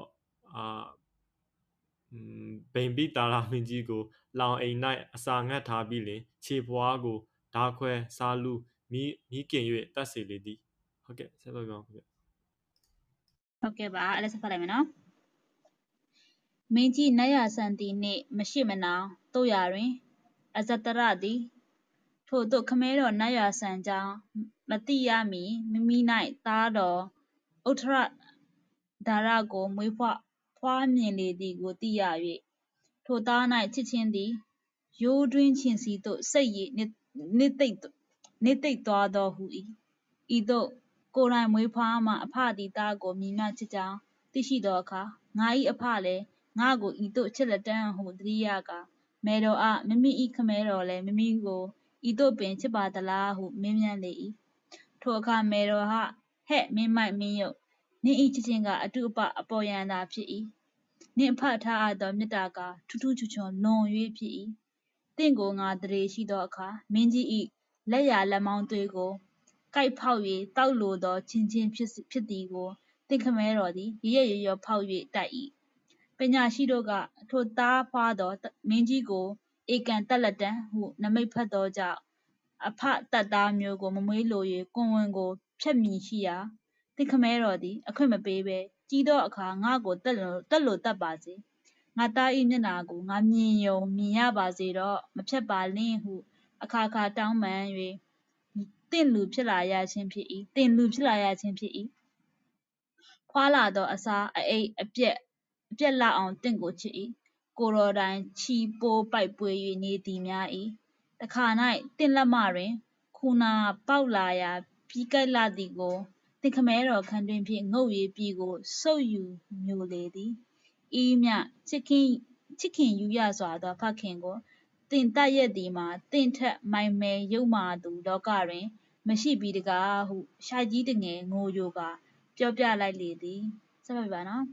ဗိမ်ပိတာရာမင်းကြီးကိုလောင်အိမ်၌အစာငတ်ထားပြီးလင်ခြေဖွားကိုဓာခွဲစားလူမိခင်၍တတ်စေလေသည်ဟုတ်ကဲ့ဆက်ပါခင်ဗျဟုတ်ကဲ့ပါအဲ့ဒါဆက်ဖတ်လိုက်မယ်နော်မင်းကြီးနတ်ရဆန်သည်နှင့်မရှိမနာတို့ရာတွင်အဇတရသည်ထို့သို့ခမဲတော်နတ်ရဆန်ကြောင်းမတိရမီမိမိ၌သားတော်ဥထရဒါရကိုမွေးဖွားမြင်လေသည်ကိုသိရ၍ထိုသား၌ချစ်ချင်းသည်ရိုးတွင်းချင်းစီသို့စိတ်ရည်နှစ်သိပ်သွားသောဟုဤသို့ကိုယ်တိုင်မွေးဖွားမှအဖသည်သားကိုမြည်မြချစ်ကြောင်းသိရှိသောအခါငါ၏အဖလည်းငါကိုဤသို့ချစ်လက်တန်းဟုသတိရကာမယ်တော်အားမိမိ၏ခမဲတော်လည်းမိမိကိုဤသို့ပင်ချစ်ပါသလားဟုမေးမြန်းလေ၏ထိုအခါမယ်တော်ဟဲ့မင်းမိုက်မင်းယုတ်နင့်၏ချစ်ချင်းကအတုအပအပေါ်ယံသာဖြစ်၏နင့်အဖထားအပ်သောမေတ္တာကထူးထူးချွန်ချွန်လွန်၍ဖြစ်၏တင့်ကိုငါသရေရှိသောအခါမင်းကြီး၏လက်ရာလက်မောင်းသွေးကိုကိုက်ဖောက်၍တောက်လိုသောချင်းချင်းဖြစ်သည်ကိုတင့်ခမဲတော်သည်ရရရောဖောက်၍တိုက်၏ပညာရှိတို့ကထိုသားဖွားသောမင်းကြီးကိုဧကန်တက်လက်တံဟုနမိတ်ဖက်သောကြောင့်အဖတက်သားမျိုးကိုမမွေးလို၍ကွန်ဝင်ကိုဖျက်မြည်ရှိရာတင့်ခမဲတော်သည်အခွင့်မပေးဘဲကြီးသောအခါငါကိုတက်လိုတက်ပါစေငါသား၏မျက်နာကိုငါမြင်ယုံမြင်ရပါစေတော့မဖြတ်ပါလင့်ဟုအခါတောင်းပန်၍တင့်လူဖြစ်လာရခြင်းဖြစ်၏ဖွာလာသောအစာအအိပ်အပြက်လောက်အောင်တင့်ကိုချစ်၏ကိုယ်တော်တိုင်ချီပိုးပိုက်ပွေ၍နေသည်များ၏တခါ၌တင့်လက်မတွင်ခူနာပေါက်လာရာပြီးကိုက်လှသည်ကိုတင့်ခမဲတော်ခန်းတွင်းဖြင့်ငုတ်၍ပြည်ကိုစုပ်ယူမျိုလေသည်ဤမျှချစ်ခင်ယူရစွာသောဖခင်ကိုသင်တတ်ရက်သည်မှာသင့်ထက်မိုင်မယ်ယုတ်မာသူလောကတွင်မရှိပြီတကားဟုရှိုက်ကြီးတငယ်ငိုယိုကာပြောပြလိုက်လေသည်ဆက်ပါပါနော်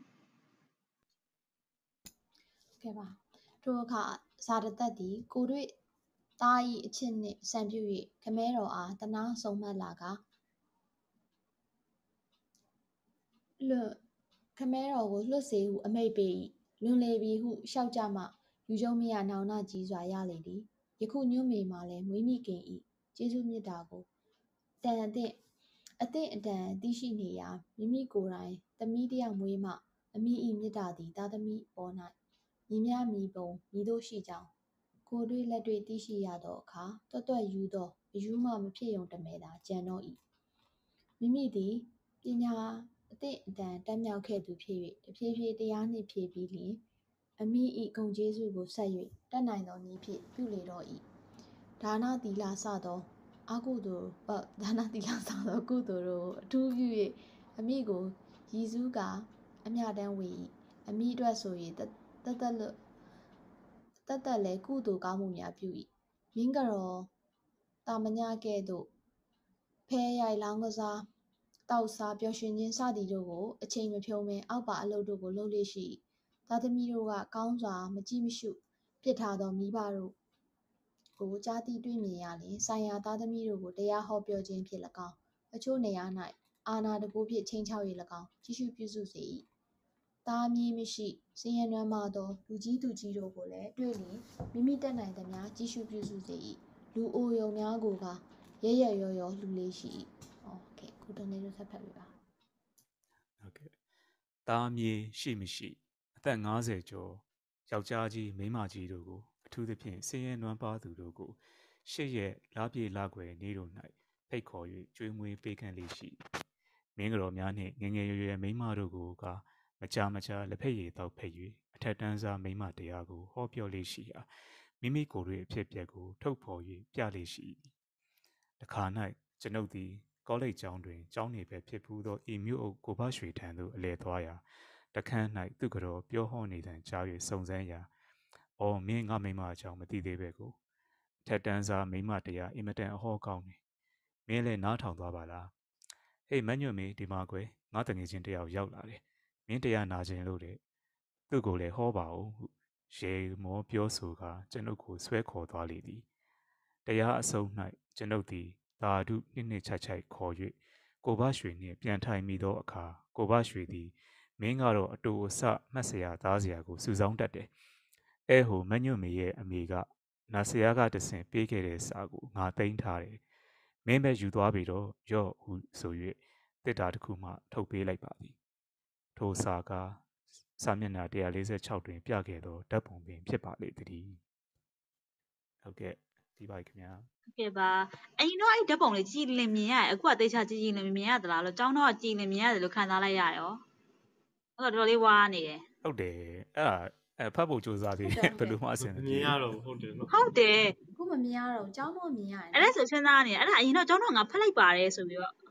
ကဲပါထိုအခါဇာတသက်သည်ကိုတွေ့သား၏အချစ်နှင့်စံပြု၍ခမဲတော်အားတနာဆုံးမလာကခမဲတော်ကိုလွတ်စေဟုအမိန့်ပေး၏လွန်လေပြီဟုရှောက်ကြမှလူကျုံမရနောင်နာကြီးစွာရလေသည်ယခုညွှန်မေမှာလည်းမွေးမိခင်၏ကျေးဇူးမြတ်တာကိုအတန်အတန်သိရှိနေရာမိမိကိုယ်တိုင်သမီးတယောက်မွေးမှအမိ၏မြတ်တာသည်သားသမီးပေါ်၌ညီမျှမည်ပုံမည်သို့ရှိကြောင်းကိုယ်တွေ့လက်တွေ့သိရှိရသောအခါတွတ်ယူသောအယူမှမဖြစ်ယုံတမယ်သာကြံတော့၏မိမိသည်ပညာအတန်တက်မြောက်ခဲ့သူဖြစ်၍တဖြည်းဖြည်းတရားနှင့်ဖြည့်ပြီးလျှင်အမိ၏ဂုဏ်ကျေးဇူးကိုဆက်၍တတ်နိုင်သောနည်းဖြင့်ပြုလေတော့၏ဒါနသီလစသောကုသိုလ်တို့အထူးပြု၍အမိကိုရည်စူးကာအမျှတမ်းဝေ၏အမိအတွက်ဆို၍သက်လည်းကုသိုလ်ကောင်းမှုများပြု၏မင်းကတော်တာမညကဲ့သို့ဖဲရိုက်လောင်းကစားတောက်စားပျော်ရွှင်ခြင်းစသည်တို့ကိုအချိန်မဖြုံးမဲအောက်ပါအလုပ်တို့ကိုလုပ်လေ့ရှိ၏သားသမီးတို့ကကောင်းစွာမကြည့်မရှုပြစ်ထားသောမိဘတို့ကိုကြားသိတွေ့မြင်ရလျှင်ဆိုင်ရာသားသမီးတို့ကိုတရားဟောပြောခြင်းဖြင့်၎င်းအချို့နေရာ၌အာဏာတကူဖြင့်ချိန်ချောက်၍၎င်းကြည့်ရှုပြုစုစေ၏သားမည်မရှိဆင်းရဲနွမ်းပါသောလူကြီးသူကြီးတို့ကိုလည်းတွေ့လျှင်မိမိတတ်နိုင်သမျှကြည့်ရှုပြုစုစေ၏လူအိုယုံများကိုကရဲရဲရောလူလေးရှိ၏ဟုတ်ကဲ့ခုတနေ့တို့ဆက်ဖတ်ပြပါဟုတ်ကဲ့သားမြေရှိမရှိအသက်50ကျော်ယောက်ျားကြီးမိန်းမကြီးတို့ကိုအထူးသဖြင့်ဆင်းရဲနွမ်းပါးသူတို့ကိုရှေ့ရက်လပြည့်လကွယ်နေ့တို့၌ဖိတ်ခေါ်၍ကျွေးမွေးပေးကမ်းလေရှိမင်းကတော်များနှင့်ငယ်ငယ်ရွယ်ရွယ်မိန်းမတို့ကိုကမကြာမကြာလက်ဖက်ရည်တောက်ဖက်၍အထက်တန်းစားမိန်းမတရားကိုဟောပြောလေရှိရာမိမိကိုယ်တွင်အဖြစ်ပြက်ကိုထုတ်ဖော်၍ပြလေရှိတခါ၌ကျွန်ုပ်သည်ကောလိပ်ကျောင်းတွင်ကျောင်းနေပဲဖြစ်ဖူးသောဤမြို့အုပ်ကိုဘရွှေထံသို့အလဲသွားရာတခန်း၌သူကတော်ပြောဟောနေတံကြား၍စုံစမ်းရာအော်မင်းငါမိန်းမအကြောင်းမသိသေးပဲကိုထက်တန်းစားမိန်းမတရားအင်မတန်အဟောကောင်းနေမင်းလည်းနားထောင်သွားပါလားဟေးမညွတ်မေဒီမှာကွယ်ငါတငယ်ချင်းတယောက်ရောက်လာတယ်မင်းတရားနာခြင်းလို့တဲ့သူ့ကိုလည်းဟောပါဦးဟုရေမောပြောဆိုကာကျွန်ုပ်ကိုဆွဲခေါ်သွားလေသည်တရားအဆုံး၌ကျွန်ုပ်သည်သာဓုနှစ်ချိုက်ချိုက်ခေါ်၍ကိုဘရွှေနှင့်ပြန်ထိုင်မိသောအခါကိုဘရွှေသည်မင်းကတော့အတူအဆမှတ်စရာသားစရာကိုစုဆောင်းတတ်တယ်အဲဟိုမညွတ်မေရဲ့အမေကနာဆရာကတဆင့်ပေးခဲ့တဲ့စာကိုငါသိမ်းထားတယ်မင်းပဲယူသွားပြီတော့ရော့ဟုဆို၍တစ်တာတစ်ခုမှထုတ်ပေးလိုက်ပါသည်ထိုစာကစာမျက်နှာ146တွင်ပြခဲ့သောဓာတ်ပုံပင်ဖြစ်ပါလေသည်ဟုတ်ကဲ့ဒီပါခင်ဗျာဟုတ်ကဲ့ပါအရင်တော့အဲ့ဓာတ်ပုံလေးကြည်လင်မြင်ရတယ်အခုကတေချာကြည်လင်မြင်ရသလားလို့ကျောင်းတော့ကြည်လင်မြင်ရတယ်လို့ခံစားလိုက်ရတယ်ရောအဲ့တော့တော်တော်လေးဝါနေတယ်ဟုတ်တယ်အဲ့ဒါဖတ်ဖို့စူးစမ်းသေးတယ်ဘယ်လိုမှအဆင်မပြေမြင်ရတော့ဟုတ်တယ်နော်ဟုတ်တယ်အခုမမြင်ရတော့ကျောင်းတော့မြင်ရတယ်အဲ့ဒါဆိုစဉ်းစားနေအဲ့ဒါအရင်တော့ကျောင်းတော့ငါဖတ်လိုက်ပါတယ်ဆိုပြီးတော့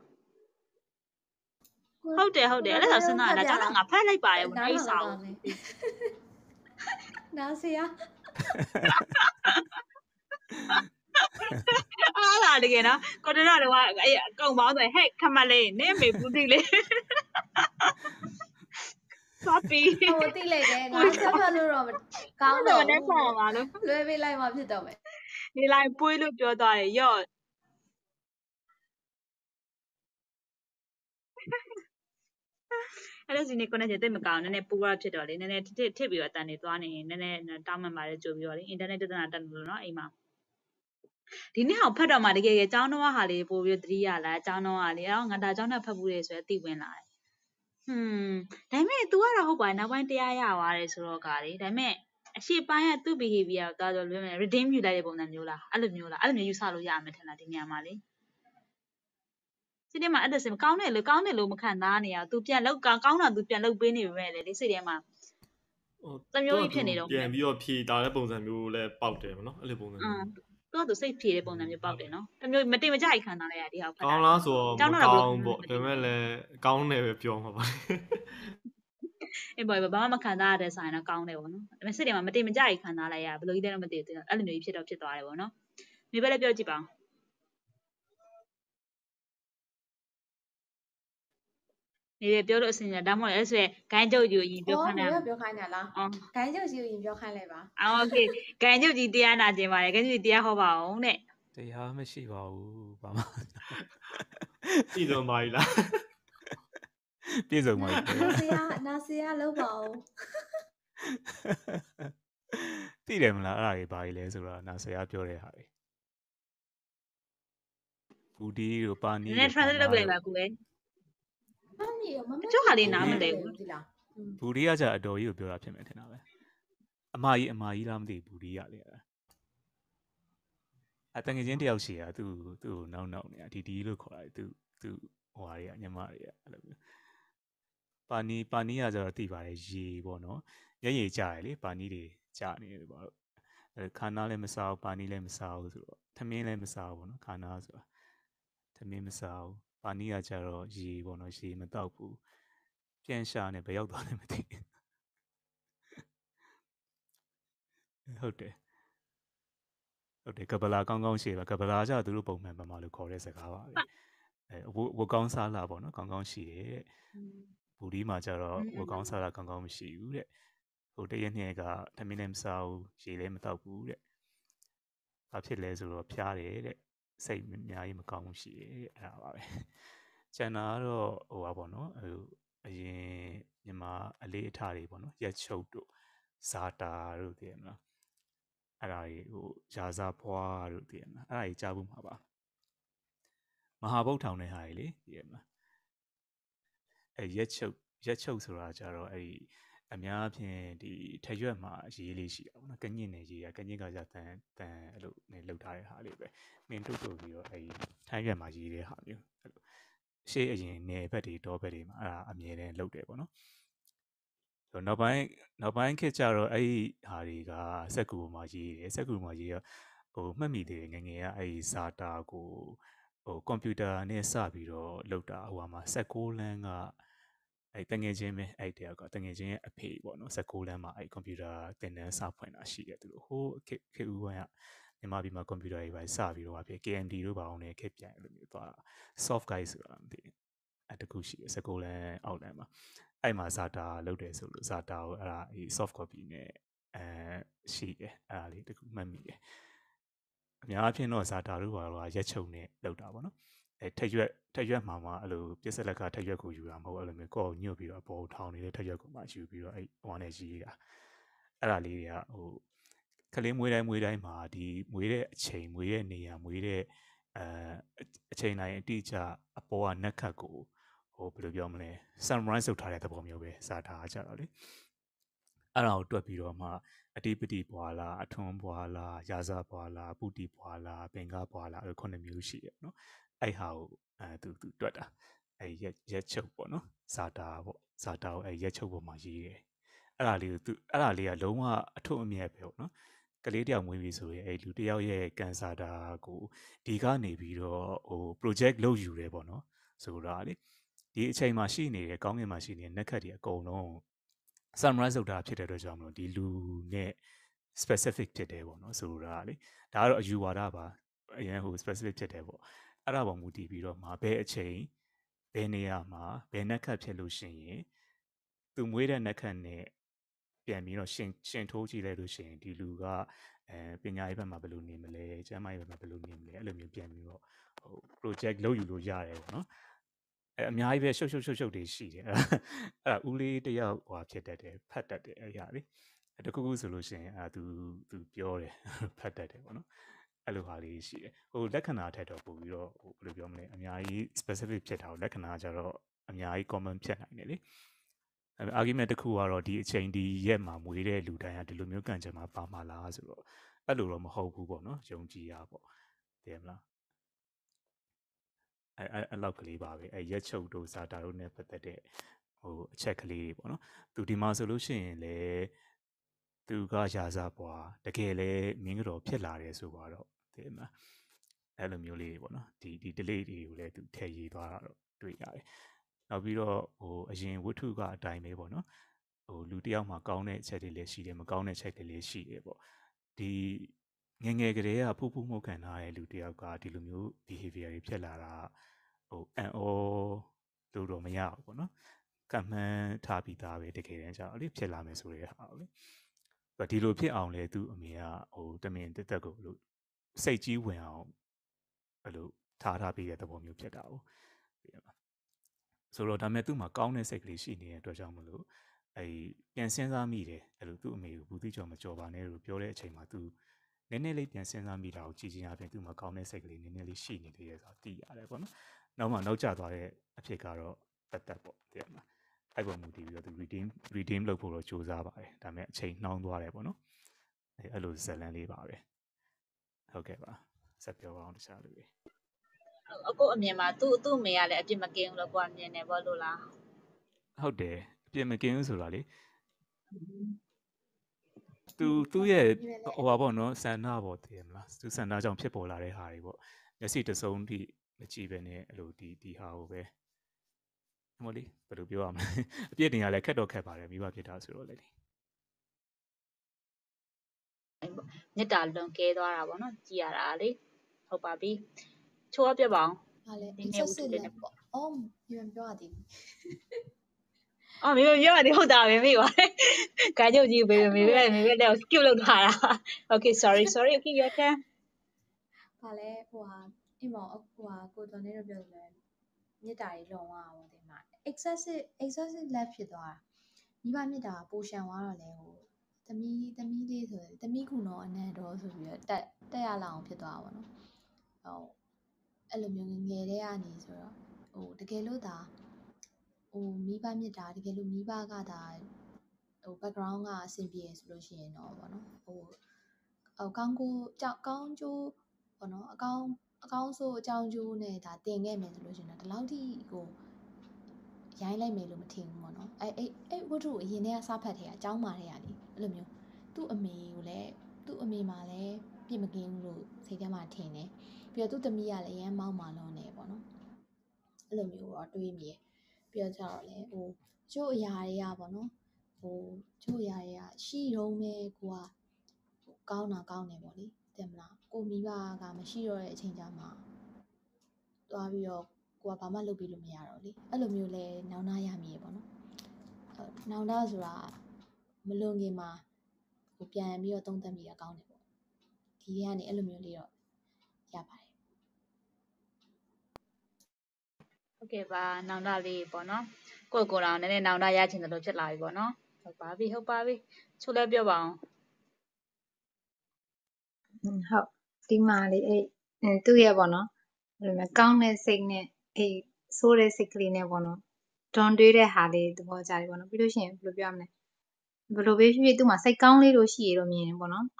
ဟုတ်တယ်အဲ့ဒါဆိုစဉ်းစားတာကျောင်းတော့ငါဖတ်လိုက်ပါတယ်ဝင်အဲ့စာကိုနားဆရာအားလာတကယ်နော်ကိုတရတော့အဲ့အကုန်ပေါင်းဆိုဟဲ့ခမလေးနင့်မေဘူးတိလေးသွားပြီးဟိုတိလိုက်တယ်ငါဆက်ဖတ်လို့တော့ကောင်းတော့နဲ့ဆက်ပါလို့လွှဲပေးလိုက်မှဖြစ်တော့မယ်နေလိုက်ပွေးလို့ပြောသွားတယ်ရော့အဲ့ဒါစီနေကိုနေတိတ်မကောင်းနည်းနည်းပူရဖြစ်တော့လေနည်းနည်းထစ်ပြီးတော့တန်နေသွားနေနည်းနည်းတောင်းမှန်ပါတယ်ကြိုပြီးတော့လေအင်တာနက်ပြဿနာတက်လို့နော်အိမ်မှာဒီနေ့ဟောဖတ်တော့မှတကယ်အကြောင်းတော့ဟာလေးပို့ပြီးသတိရလာအကြောင်းတော့ဟာလေးအော်ငါဒါအကြောင်းနဲ့ဖတ်ဘူးလေဆိုတော့သိဝင်လာတယ်ဒါပေမဲ့ तू ကတော့ဟုတ်ပါတယ်နောက်ပိုင်းတရားရသွားတယ်ဆိုတော့ကလေဒါပေမဲ့အရှိပိုင်းကသူ့ behavior ကိုတော့လွယ်မယ် redeem ယူလိုက်တဲ့ပုံစံမျိုးလားအဲ့လိုမျိုးယူဆလို့ရမယ်ထင်လားဒီနေရာမှာလေစိတ်ထဲမှာအဲ့ဒါစင်ကောင်းတယ်လို့မခံစားနေရအောင် तू ပြန်လောက်ကောင်းတော့ तू ပြန်လောက်ပေးနေပဲလေစိတ်ထဲမှာတမျိုးကြီးဖြစ်နေတော့ပြန်ပြီးတော့ဖြေတာတဲ့ပုံစံမျိုးလဲပေါက်တယ်ဗောနော်အဲ့လိုပုံစံမျိုးသူစိတ်ဖြေတဲ့ပုံစံမျိုးပေါက်တယ်နော်တမျိုးမတင်မကြိုက်ခံစားလိုက်ရဒီဟာဖတ်တာကောင်းလားဆိုတော့မကောင်းပေါ့ဒါပေမဲ့လည်းကောင်းတယ်ပဲပြောမှာပါအေးဘာမှမခံစားရတဲ့ဆိုင်တော့ကောင်းတယ်ဗောနော်ဒါပေမဲ့စိတ်ထဲမှာမတင်မကြိုက်ခံစားလိုက်ရဘယ်လိုကြီးလဲတော့မသိဘူးအဲ့လိုမျိုးကြီးဖြစ်သွားတယ်ဗောနော်မိဘလည်းပြောကြည့်ပါဦးနေရပြောလို့အဆင်ပြေဒါမှမဟုတ်အဲ့ဆိုရင်ဂိုင်းကျုပ်ကြီးကိုရင်ပြောခိုင်းတာပြောခိုင်းတာလားဂိုင်းကျုပ်ကြီးကိုရင်ပြောခိုင်းလိုက်ပါโอเคဂိုင်းကျုပ်ကြီးတရားနာခြင်းပါတယ်ဂိုင်းကျုပ်ကြီးတရားဟောပါအောင်တဲ့တရားမရှိပါဘူးဘာမှပြည်စုံပါလားပြည်စုံပါနာဆရာလုံးပါဦးသိတယ်မလားအဲ့ဒါတွေဘာကြီးလဲဆိုတာနာဆရာပြောတဲ့ဟာတွေဘူဒီတို့ပါနီနည်းနည်း translate လုပ်လိုက်ပါကူလေကျိုးဟာလေးနားမလဲဘူးဒီလားဘူဒီကကြအတော်ကြီးကိုပြောတာဖြစ်မယ်ထင်တာပဲအမကြီးလားမသိဘူးဘူဒီကလေအတငယ်ချင်းတယောက်ရှိတာသူ့ကိုနောက်နေတာဒီလို့ခေါ်တာသူဟိုဟာတွေကညီမတွေကအဲ့လိုမျိုးပါနီကကျတော့သိပါတယ်ရေပေါ့နော်ရရကြရလေပါနီတွေကြနေတယ်ပေါ့ခါနာလည်းမစားဘူးပါနီလည်းမစားဘူးဆိုတော့သမင်းလည်းမစားဘူးပေါ့နော်ခါနာဆိုတာသမင်းမစားဘူးပါနီကကျတော့ရေပေါ့နော်ရေမတောက်ဘူးပြန်ရှာနေဘယ်ရောက်သွားလဲမသိဟုတ်တယ်ကပလာကောင်းကောင်းရှိပါကပလာကျသူတို့ပုံမှန်ပမာလို့ခေါ်တဲ့စကားပါပဲဝကောင်းစားလာပေါ့နော်ကောင်းကောင်းရှိတယ်တဲ့ဘူဒီမှာကျတော့ဝကောင်းစားလာကောင်းကောင်းမရှိဘူးတဲ့ဟိုတရက်နှစ်ကသမင်းလည်းမစားဘူးရေလည်းမတောက်ဘူးတဲ့ဘာဖြစ်လဲဆိုတော့ဖျားတယ်တဲ့စိတ်အများကြီးမကောင်းဘူးရှိတယ်တဲ့အဲ့ဒါပါပဲကျန်တာကတော့ဟိုပါပေါ့နော်ဟိုအရင်မြန်မာအလေးအထားတွေပေါ့နော်ရက်ချုပ်တို့ဇာတာတို့တည်ရမလားအဲ့ဒါကြီးဟိုရာဇဖွားတို့တည်ရမလားအဲ့ဒါကြီးကြားဖို့မှာပါမဟာဗုဒ္ဓထောင်တဲ့ဟာကြီးလေတည်ရမလားရက်ချုပ်ဆိုတာကြတော့အဲ့ဒီအများအပြင်ဒီထရွက်မှာရေးလေးရှိတာပေါ့နော်ကညစ်နေရေးကညစ်ကကြတန်အဲ့လိုနေလောက်ထားတဲ့ဟာလေးပဲမင်းတို့တို့ပြီးတော့အဲ့ထရွက်မှာရေးတဲ့ဟာမျိုးအဲ့လိုရှေ့အရင်နေဘက်တွေတောဘက်တွေမှာအဲ့ဒါအမြဲတမ်းလုပ်တယ်ပေါ့နော်နောက်ပိုင်းခေတ်ကျတော့အဲ့ဟာတွေကစက်ကူမှာရေးတယ်စက်ကူမှာရေးရမှတ်မိသေးတယ်ငငယ်ကအဲ့ဇာတာကိုကွန်ပျူတာနဲ့စပြီးတော့လုပ်တာဟိုမှာ16လမ်းကအဲ့တငယ်ချင်းပဲအဲ့တယောက်ကတငယ်ချင်းရဲ့အဖေပေါ့နော်16လမ်းမှာအဲ့ကွန်ပျူတာသင်တန်းစဖွင့်တာရှိတယ်သူတို့ဟိုခေဦးဝိုင်းကမြန်မာပြည်မှာကွန်ပျူတာတွေပဲစပြီးတော့ဖြစ် KMD တို့ပါအောင်လည်းခေပြန်လို့မျိုးသွား soft guy ဆိုတာမသိအဲ့တခုရှိတယ်16လမ်းအောက်လမ်းမှာအဲ့မှာဇာတာလုပ်တယ်ဆိုလို့ဇာတာကိုအဲ့ဒါ soft copy နဲ့ရှိတယ်အဲ့ဒါလေးတခုမှတ်မိတယ်အများအဖြစ်တော့ဇာတာတို့ကတော့ရက်ချုံနဲ့လောက်တာပေါ့နော်အဲထရွက်မှာအဲ့လိုပြစ်ဆက်လက်ကထရွက်ကိုယူတာမဟုတ်အဲ့လိုမျိုးကိုယ်ညွတ်ပြီးတော့ပေါ်ထောင်နေတဲ့ထရွက်ကိုမှယူပြီးတော့အဲ့ဟိုနဲ့ရေးတာအဲ့ဒါလေးတွေကဟိုကလေးမွေးတိုင်းမှာဒီမွေးတဲ့အချိန်မွေးတဲ့နေရာမွေးတဲ့အချိန်တိုင်းအတိအကျအပေါ်ကနက်ခတ်ကိုဟိုဘယ်လိုပြောမလဲ summarize လုပ်ထားတဲ့သဘောမျိုးပဲဇာတာကြတော့လေအဲ့ဒါကိုတွက်ပြီးတော့မှအတိပတိပွာလားအထွန်းပွာလားရာဇပွာလားပုတိပွာလားပင်ကပွာလားအဲ့9မျိုးရှိတယ်နော်အဲ့ဟာကိုသူတွက်တာအဲ့ရက်ချုပ်ပေါ့နော်ဇာတာပေါ့ဇာတာကိုအဲ့ရက်ချုပ်ပေါ်မှာရေးတယ်အဲ့ဒါလေးကိုအဲ့ဒါလေးကလုံးဝအထွတ်အမြတ်ပဲပေါ့နော်ကလေးတယောက်မွေးပြီဆိုရင်အဲ့လူတယောက်ရဲ့ကန်ဆာတာကိုဒီကနေပြီးတော့ဟို project လုပ်ယူတယ်ပေါ့နော်ဆိုတာလေဒီအချိန်မှာရှိနေတဲ့ကောင်းကင်မှာရှိနေတဲ့နက်ခတ်တွေအကုန်လုံး summarize လုပ်တာဖြစ်တဲ့အတွက်ကြောင့်မလို့ဒီလူနဲ့ specific ဖြစ်တယ်ပေါ့နော်ဆိုတာလေဒါကတော့အယူဝါဒပါအရင်ဟို specific ဖြစ်တယ်ပေါ့အဲ့ဒါပေါ်မူတည်ပြီးတော့မှာဘယ်အချိန်ဘယ်နေရာမှာဘယ်နက်ခတ်ဖြစ်လို့ရှိရင်သူမွေးတဲ့နက်ခတ်နဲ့ပြန်ပြီးတော့ရှင်ထိုးကြည့်လိုက်လို့ရှိရင်ဒီလူကပညာရေးဘက်မှာဘယ်လိုနေမလဲကျန်းမာရေးဘက်မှာဘယ်လိုနေမလဲအဲ့လိုမျိုးပြန်ပြီးတော့ဟို project လုပ်ယူလို့ရတယ်ပေါ့နော်အများကြီးပဲရှုပ်တွေရှိတယ်အဲ့ဦးလေးတယောက်ဟွာဖြစ်တတ်တယ်ဖတ်တတ်တယ်အဲ့ရလေတခုခုဆိုလို့ရှိရင်သူပြောတယ်ဖတ်တတ်တယ်ပေါ့နော်အဲ့လိုဟာလေးရှိတယ်ဟိုလက္ခဏာထက်တော့ပို့ပြီးတော့ဟိုဘယ်လိုပြောမလဲအများကြီး specific ဖြစ်တာကိုလက္ခဏာကြတော့အများကြီး common ဖြစ်နိုင်တယ်လေargument တစ်ခုကတော့ဒီအချိန်ဒီရက်မှာမွေးတဲ့လူတိုင်းကဒီလိုမျိုးကံကြမ္မာပါမှာလားဆိုတော့အဲ့လိုတော့မဟုတ်ဘူးပေါ့နော်ယုံကြည်ရပေါ့တည်မလားအဲ့လောက်ကလေးပါပဲအဲ့ရက်ချုပ်တို့ဇာတာတို့နဲ့ပတ်သက်တဲ့ဟိုအချက်ကလေးတွေပေါ့နော်သူဒီမှာဆိုလို့ရှိရင်လေသူကရာဇပွားတကယ်လဲမင်းကတော့ဖြစ်လာတယ်ဆိုတော့တည်မလားအဲ့လိုမျိုးလေးတွေပေါ့နော်ဒီ delay တွေကိုလည်းသူထည့်ရေးသွားတာတော့တွေ့ရတယ်နောက်ပြီးတော့ဟိုအရင်ဝတ္ထုကအတိုင်းပဲပေါ့နော်ဟိုလူတယောက်မှာကောင်းတဲ့အချက်တွေလည်းရှိတယ်မကောင်းတဲ့အချက်တွေလည်းရှိတယ်ပေါ့ဒီငငယ်ကလေးကဖူးဖူးမှုခံထားတဲ့လူတယောက်ကဒီလိုမျိုး behavior တွေဖြစ်လာတာဟိုအန်အောလို့တော့မရဘူးပေါ့နော်ကမှန်းထားပြီးသားပဲတကယ်တမ်းကျတော့လေဖြစ်လာမယ်ဆိုတဲ့ဟာလေဒီလိုဖြစ်အောင်လဲသူ့အမေကဟိုတမင်တက်ကိုလို့စိတ်ကြီးဝင်အောင်အဲ့လိုထားပြီးတဲ့သဘောမျိုးဖြစ်တာ哦ဆိုတော့ဒါမဲ့သူ့မှာကောင်းတဲ့စိတ်ကလေးရှိနေတဲ့အတွက်ကြောင့်မလို့အဲ့ပြန်စဉ်းစားမိတယ်အဲ့လိုသူ့အမေကိုဘူးတိကျော်မကြော်ပါနဲ့လို့ပြောတဲ့အချိန်မှာသူနည်းနည်းလေးပြန်စဉ်းစားမိတာကိုကြည်ချင်းအပြင်သူ့မှာကောင်းတဲ့စိတ်ကလေးနည်းနည်းလေးရှိနေသေးတယ်ဆိုတာသိရတယ်ပေါ့နော်နောက်မှနောက်ကျသွားတဲ့အဖြစ်ကတော့တက်ပေါ့သိရမလားအဲ့ပုံမူတည်ပြီးတော့သူ redeem လုပ်ဖို့တော့ကြိုးစားပါတယ်ဒါပေမဲ့အချိန်နှောင်းသွားတယ်ပေါ့နော်အဲ့လိုဇက်လန်းလေးပါပဲဟုတ်ကဲ့ပါဆက်ပြောပါအောင်တခြားလူတွေအခုအမြင်မှာသူ့အမေကလည်းအပြစ်မကင်းဘူးလို့ကိုကမြင်တယ်ပေါ့လို့လားဟုတ်တယ်အပြစ်မကင်းဘူးဆိုတာလေသူ့ရဲ့ဟိုပါပေါ့နော်ဆန္ဒပေါ့တည်မလားသူဆန္ဒကြောင့်ဖြစ်ပေါ်လာတဲ့ဟာတွေပေါ့မျက်စိတစုံထိမကြည့်ပဲနဲ့အဲ့လိုဒီဟာကိုပဲမလေးဘယ်လိုပြောရမလဲအပြစ်တင်ရလဲခက်တော့ခက်ပါတယ်မိဘဖြစ်တာဆိုတော့လေမြစ်တာလွန်ကဲသွားတာပေါ့နော်ကြည်ရတာလေဟုတ်ပါပြီချိုးပြပါအောင်ဟာလေ excessive လည်းပေါ့အော်မြင်ပြောရသေးဘူးအော်မေပြောရတယ်ဟုတ်တာပဲမေပါခိုင်ချုပ်ကြီးမေလည်း skip လုပ်ထားတာ okay sorry okay your turn ဟာလေဟိုဟာအိမ်မောဟိုဟာကိုတော်နေတော့ပြောတယ်မြစ်တာကြီးလွန်သွားအောင်ဒီမှာ excessive left ဖြစ်သွားတာမိဘမြစ်တာပိုရှံသွားတော့လေဟိုသမီးလေးဆိုသမီးခုတော့အနံ့တော့ဆိုပြီးတော့တက်ရလာအောင်ဖြစ်သွားတာပေါ့နော်ဟုတ်အဲ့လိုမျိုးငယ်တဲ့ကနေဆိုတော့ဟိုတကယ်လို့ဒါဟိုမိဘမြစ်တာတကယ်လို့မိဘကဒါ background ကအဆင်ပြေဆိုလို့ရှိရင်တော့ပေါ့နော်ကောင်းကျိုးပေါ့နော်အကောင်းဆိုအကြောင်းကျိုးနဲ့ဒါတင်ခဲ့မယ်ဆိုလို့ရှိရင်တော့ဒီလောက်ထိကိုရိုင်းလိုက်မယ်လို့မထင်ဘူးပေါ့နော်အဲ့ဝတ္ထုအရင်တည်းကစဖတ်ထဲကအကြောင်းမာထဲကလေအဲ့လိုမျိုးသူ့အမေမှာလည်းပြစ်မကင်းဘူးလို့စိတ်ထဲမှာထင်တယ်ပြီးတော့သူ့သမီးကလည်းအရန်မောက်မာလွန်းနေပေါ့နော်အဲ့လိုမျိုးတော့တွေးမိရပြီးတော့ကျတော့လေကျို့အရာတွေကပေါ့နော်ကျို့အရာတွေကရှိတော့မဲကိုကကောင်းတယ်ပေါ့လေတဲ့မလားကိုမိဘကမရှိတော့တဲ့အချိန်ကြမှာသွားပြီးတော့ကိုကဘာမှလုပ်ပြီးလို့မရတော့လေအဲ့လိုမျိုးလဲနောင်တရမိရပေါ့နော်နောင်တဆိုတာမလွန်ခင်မှာကိုပြန်ပြီးတော့သုံးသပ်မိတာကောင်းတယ်ပေါ့ဒီကနေအဲ့လိုမျိုးလေးတော့ရပါတယ်ဟုတ်ကဲ့ပါနောင်တလေးပေါ့နော်ကိုယ်တော်နည်းနည်းနောင်တရချင်တယ်လို့ဖြစ်လာပြီပေါ့နော်ဟုတ်ပါပြီချိုးလဲပြောပါအောင်ဟုတ်ဒီမှာလေသူ့ရဲ့ပေါ့နော်ဘယ်လိုလဲကောင်းတဲ့စိတ်နဲ့ဆိုးတဲ့စိတ်ကလေးနဲ့ပေါ့နော်တွန်တွေးတဲ့ဟာလေးသဘောကျတယ်ပေါ့နော်ပြီးလို့ရှိရင်ဘယ်လိုပြောရမလဲဘယ်လိုပဲဖြစ်ဖြစ်သူ့မှာစိတ်ကောင်းလေးလို့ရှိရတော့မြင်တယ်ပေါ့နော်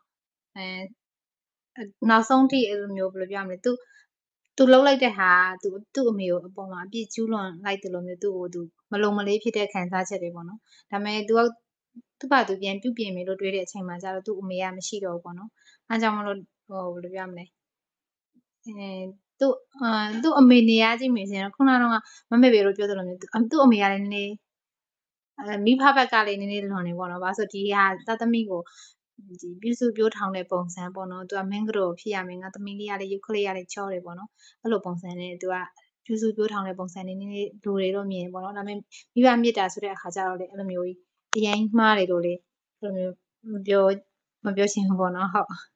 နောက်ဆုံးထိအဲ့လိုမျိုးဘယ်လိုပြောရမလဲသူလှုပ်လိုက်တဲ့ဟာသူ့အမေကိုအပေါ်မှာအပြစ်ကျူးလွန်လိုက်တယ်လို့မျိုးသူ့ကိုသူမလုံမလေးဖြစ်တဲ့ခံစားချက်တွေပေါ့နော်ဒါပေမဲ့သူဘာသူပြန်ပြုပြင်မယ်လို့တွေးတဲ့အချိန်မှာကျတော့သူ့အမေကမရှိတော့ဘူးပေါ့နော်အဲကြောင့်မလို့ဘယ်လိုပြောရမလဲသူ့အမေနေရာကြည့်မယ်ဆိုရင်ခုနကတော့မမေပေလို့ပြောသလိုမျိုးသူ့အမေကလည်းနည်းနည်းမိဖဘက်ကလည်းနည်းနည်းလွန်နေပေါ့နော်ဘာလို့ဆိုဒီဟာသားသမီးကိုဒီပြုစုပြောထောင်တဲ့ပုံစံပေါ့နော်သူကမင်းကတော့ဖြစ်ရမယ်ငါသမီးလေးကလည်းရုပ်ကလေးကလည်းချောတယ်ပေါ့နော်အဲ့လိုပုံစံနဲ့သူကပြုစုပြောထောင်တဲ့ပုံစံနည်းနည်းလိုတွေတော့မြင်ပေါ့နော်ဒါပေမဲ့မိဘမြစ်တာဆိုတဲ့အခါကျတော့လေအဲ့လိုမျိုးအရင်မှားတယ်လို့လေအဲ့လိုမျိုးမပြောချင်ဘူးပေါ့နော်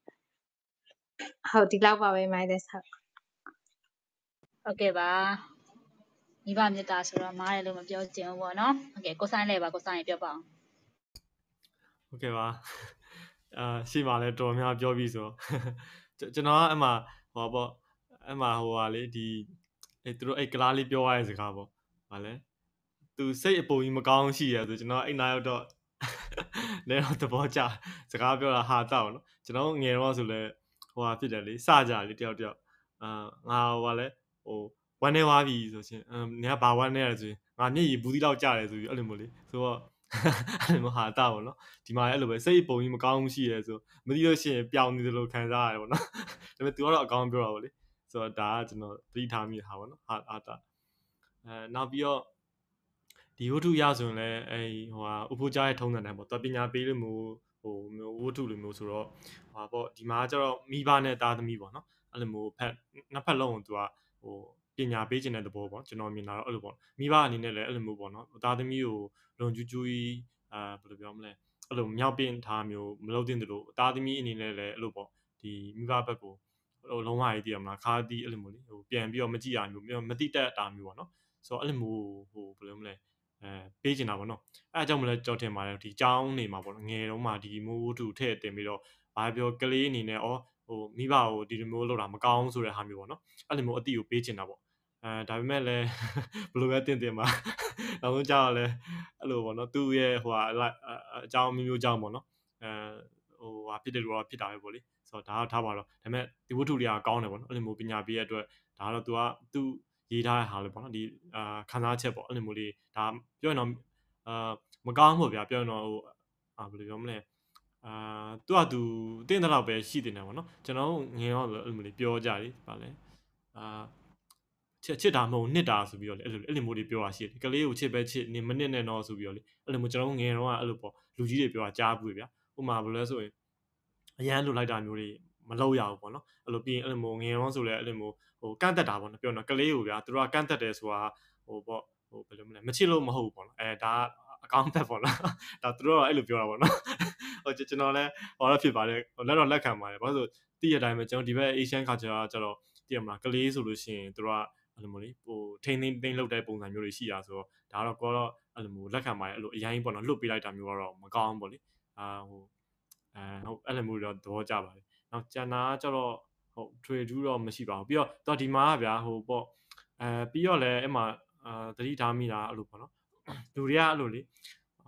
ဟုတ်ဒီလောက်ပါပဲမိုင်းတဲ့ဆက်ဟုတ်ကဲ့ပါမိဘမြတ်တာဆိုတော့မားတယ်လို့မပြောချင်ဘူးပေါ့နော်ဟုတ်ကဲ့ကိုဆိုင်လဲပါကိုဆိုင်ပြောပါအောင်ဟုတ်ကဲ့ပါရှိမှလည်းတော်များပြောပြီးဆိုကျွန်တော်ကအမှဟိုပေါ့အမှဟိုဟာလေဒီသူတို့ကလားလေးပြောရတဲ့စကားပေါ့ဗာလဲသူစိတ်အပုံကြီးမကောင်းရှိရဆိုကျွန်တော်နားရောက်တော့လည်းတော့သဘောကျစကားပြောတာဟာတောက်နော်ကျွန်တော်ငယ်တော့ဆိုလဲဟိုဟာဖြစ်တယ်လေစကြလေတယောက်ငါဟိုလဲဟိုဝမ်းနေသွားပြီဆိုရှင်နေကဘာဝမ်းနေရဆိုရင်ငါမျက်ရည်ဘူးသီးလောက်ကျတယ်ဆိုပြီးအဲ့လိုမျိုးလေဆိုတော့အဲ့လိုမျိုးဟာတောက်ပေါ့နော်ဒီမှာအဲ့လိုပဲစိတ်ပုံကြီးမကောင်းရှိရဲဆိုမသိလို့ရှိရင်ပျောင်နေသလိုခံစားရတယ်ပေါ့နော်ဒါပေမဲ့ तू ကတော့အကောင်းပြောတာပေါ့လေဆိုတော့ဒါကကျွန်တော်သတိထားမိတာပေါ့နော်ဟာတာနောက်ပြီးတော့ဒီဝတ္ထုရဆိုရင်လည်းဟိုဟာဥဖိုးကြားရဲ့ထုံးစံတိုင်းပေါ့တော်ပညာပေးလို့မျိုးဟိုမျိုးဝတ္ထုလိုမျိုးဆိုတော့ဟာပေါ့ဒီမှာကျတော့မိဘနဲ့သားသမီးပေါ့နော်အဲ့လိုမျိုးနှစ်ဖက်လုံးကို तू ကဟိုပညာပေးခြင်းတဲ့သဘောပေါ့ကျွန်တော်မြင်တာတော့အဲ့လိုပေါ့မိဘအနေနဲ့လည်းအဲ့လိုမျိုးပေါ့နော်သားသမီးကိုလုံကျူးကျူးကြီးဘယ်လိုပြောမလဲအဲ့လိုမြောက်ပင်ထားမျိုးမလုပ်သင့်သလိုသားသမီးအနေနဲ့လည်းအဲ့လိုပေါ့ဒီမိဘဘက်ကိုဟိုလုံးဝကြီးတည်ရမလားခါးတီးအဲ့လိုမျိုးလေဟိုပြန်ပြီးတော့မကြည့်ရမျိုးမတိတက်တာမျိုးပေါ့နော်ဆိုတော့အဲ့လိုမျိုးဟိုဘယ်လိုမလဲပေးချင်တာပေါ့နော်အဲအကြောင်းမလဲကြောက်တင်ပါတယ်ဒီကြောင်းနေမှာပေါ့နော်ငယ်တုန်းမှာဒီမိုးဝတ္ထုထည့်တင်ပြီးတော့ဘာပြောကလေးအနေနဲ့ဟိုမိဘကိုဒီလိုမျိုးလုပ်တာမကောင်းဆိုတဲ့ဟာမျိုးပေါ့နော်အဲ့လိုမျိုးအတိကိုပေးချင်တာပေါ့ဒါပေမဲ့လည်းဘယ်လိုပဲတင်မှာနောက်ဆုံးကြောက်လဲအဲ့လိုပေါ့နော်သူ့ရဲ့ဟိုဟာအကြောင်းမျိုးကြောင်းပေါ့နော်ဟိုဟာဖြစ်တယ်လို့တော့ဖြစ်တာပဲပေါ့လေဆိုတော့ဒါတော့ထားပါတော့ဒါပေမဲ့ဒီဝတ္ထုတွေကကောင်းတယ်ပေါ့နော်အဲ့လိုမျိုးပညာပေးရတဲ့အတွက်ဒါတော့ तू ရေးထားတဲ့ဟာလေးပေါ့နော်ဒီခံစားချက်ပေါ့အဲ့လိုမျိုးလေးဒါပြောရင်တော့မကောင်းဘူးဗျာပြောရင်တော့ဟိုဘယ်လိုပြောမလဲသူတင်းတဲ့လောက်ပဲရှိတင်တယ်ပေါ့နော်ကျွန်တော်ငယ်တော့အဲ့လိုမျိုးလေးပြောကြတယ်ဗာလဲချစ်တာမဟုတ်နှစ်တာဆိုပြီးတော့လေအဲ့လိုမျိုးတွေပြောတာရှိတယ်ကလေးကိုချစ်ပဲချစ်နေမနစ်နဲ့တော့ဆိုပြီးတော့လေအဲ့လိုမျိုးကျွန်တော်ငယ်တော့အဲ့လိုပေါ့လူကြီးတွေပြောတာကြားဘူးဗျာဥပမာဘယ်လိုလဲဆိုရင်အရန်လိုလိုက်တာမျိုးတွေမလုပ်ရဘူးပေါ့နော်အဲ့လိုပြီးရင်အဲ့လိုမျိုးငယ်တော့ဆိုလဲအဲ့လိုမျိုးဟိုကန့်တက်တာပေါ့နော်ပြောတော့ကလေးကိုဗျာသူတို့ကကန့်တက်တယ်ဆိုတာဟိုပေါ့ဟိုဘယ်လိုမလဲမချစ်လို့မဟုတ်ဘူးပေါ့နော်ဒါအကောင့်တက်ပေါ့နော်ဒါသူတို့ကအဲ့လိုပြောတာပေါ့နော်ဟိုကျွန်တော်လည်းဟောတော့ဖြစ်ပါတယ်လက်တော့လက်ခံပါတယ်ဘာလို့ဆိုတည့်ရတိုင်းပဲကျွန်တော်ဒီဘက် Asian culture ကကျတော့တည်ရမလားကလေးဆိုလို့ရှိရင်သူတို့ကအဲ့လိုမျိုးလေဟိုထိန်းသိမ်းလုပ်တဲ့ပုံစံမျိုးတွေရှိတာဆိုတော့ဒါတော့ကိုတော့အဲ့လိုမျိုးလက်ခံပါတယ်အဲ့လိုအရင်ပေါ့နော်လွတ်ပေးလိုက်တာမျိုးကတော့မကောင်းဘူးပေါ့လေဟိုဟုတ်အဲ့လိုမျိုးတော့သဘောကျပါတယ်နောက်ကျန်တာကျတော့ဟုတ်ထွေထူးတော့မရှိပါဘူးပြီးတော့ဒီမှာကဗျာဟိုပေါ့ပြီးတော့လည်းအဲ့မှာသတိထားမိတာအဲ့လိုပေါ့နော်လူတွေကအဲ့လိုလေ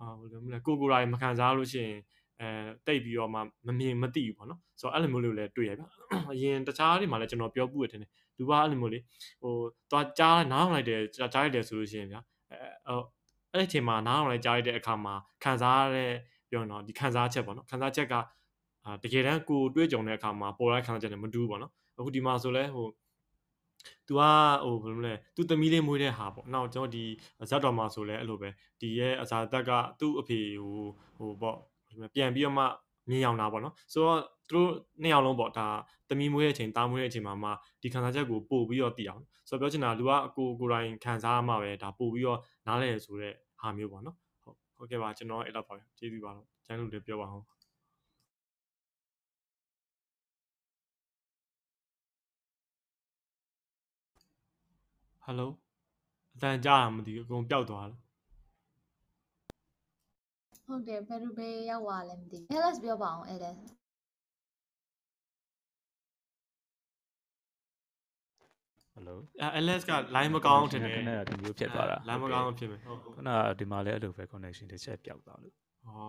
ဘယ်လိုမလဲကိုယ်တိုင်မခံစားလို့ရှိရင်တိတ်ပြီးတော့မှမမြင်မသိဘူးပေါ့နော်ဆိုတော့အဲ့လိုမျိုးလေးလည်းတွေ့ရဗျအရင်တခြားတွေမှာလည်းကျွန်တော်ပြောပူရတဲ့လူကအဲ့လိုမျိုးလေးသွားကြားနားအောင်လိုက်တယ်ကြားလိုက်တယ်ဆိုလို့ရှိရင်ဗျအဲ့ဒီအချိန်မှာနားအောင်လိုက်ကြားလိုက်တဲ့အခါမှာခံစားရတဲ့ပြောတော့ဒီခံစားချက်ပေါ့နော်ခံစားချက်ကတကယ်တမ်းကိုတွေးကြုံတဲ့အခါမှာပေါ်လာခံစားချက်နဲ့မတူဘူးပေါ့နော်အခုဒီမှာဆိုလဲतू ကဘယ်လိုလဲ तू သမီးလေးမွေးတဲ့ဟာပေါ့နောက်ကျွန်တော်ဒီဇက်တော်မှာဆိုလဲအဲ့လိုပဲဒီရဲ့အစာတက်ကသူ့အဖေပေါ့ပြန်ပြီးတော့မှမြင်အောင်တာပေါ့နော်ဆိုတော့သူတို့နှစ်ယောက်လုံးပေါ့ဒါသမီးမွေးတဲ့အချိန်တားမွေးတဲ့အချိန်မှာမှဒီခံစားချက်ကိုပို့ပြီးတော့သိအောင်ဆိုတော့ပြောချင်တာလူကကိုယ်တိုင်ခံစားရမှာပဲဒါပို့ပြီးတော့နားလဲဆိုတဲ့ဟာမျိုးပေါ့နော်ဟုတ်ကဲ့ပါကျွန်တော်အဲ့လောက်ပါကျေးဇူးပါတော့ကျန်လို့လည်းပြောပါအောင်ဟယ်လိုအတန်ကြားတာမသိဘူးအကုန်ပျောက်သွားတယ်ဟုတ်တယ်ဘယ်လိုပဲရောက်သွားလဲမသိဘူး Alex ပြောပါအောင် Alex Hello Alex က line မကောင်းထင်တယ်ခဏဒီမျိုးဖြစ်သွားတာ line မကောင်းဖြစ်မယ်ဟုတ်ခဏဒီမှာလည်းအဲ့လိုပဲ connection တစ်ချက်ပျောက်သွားလို့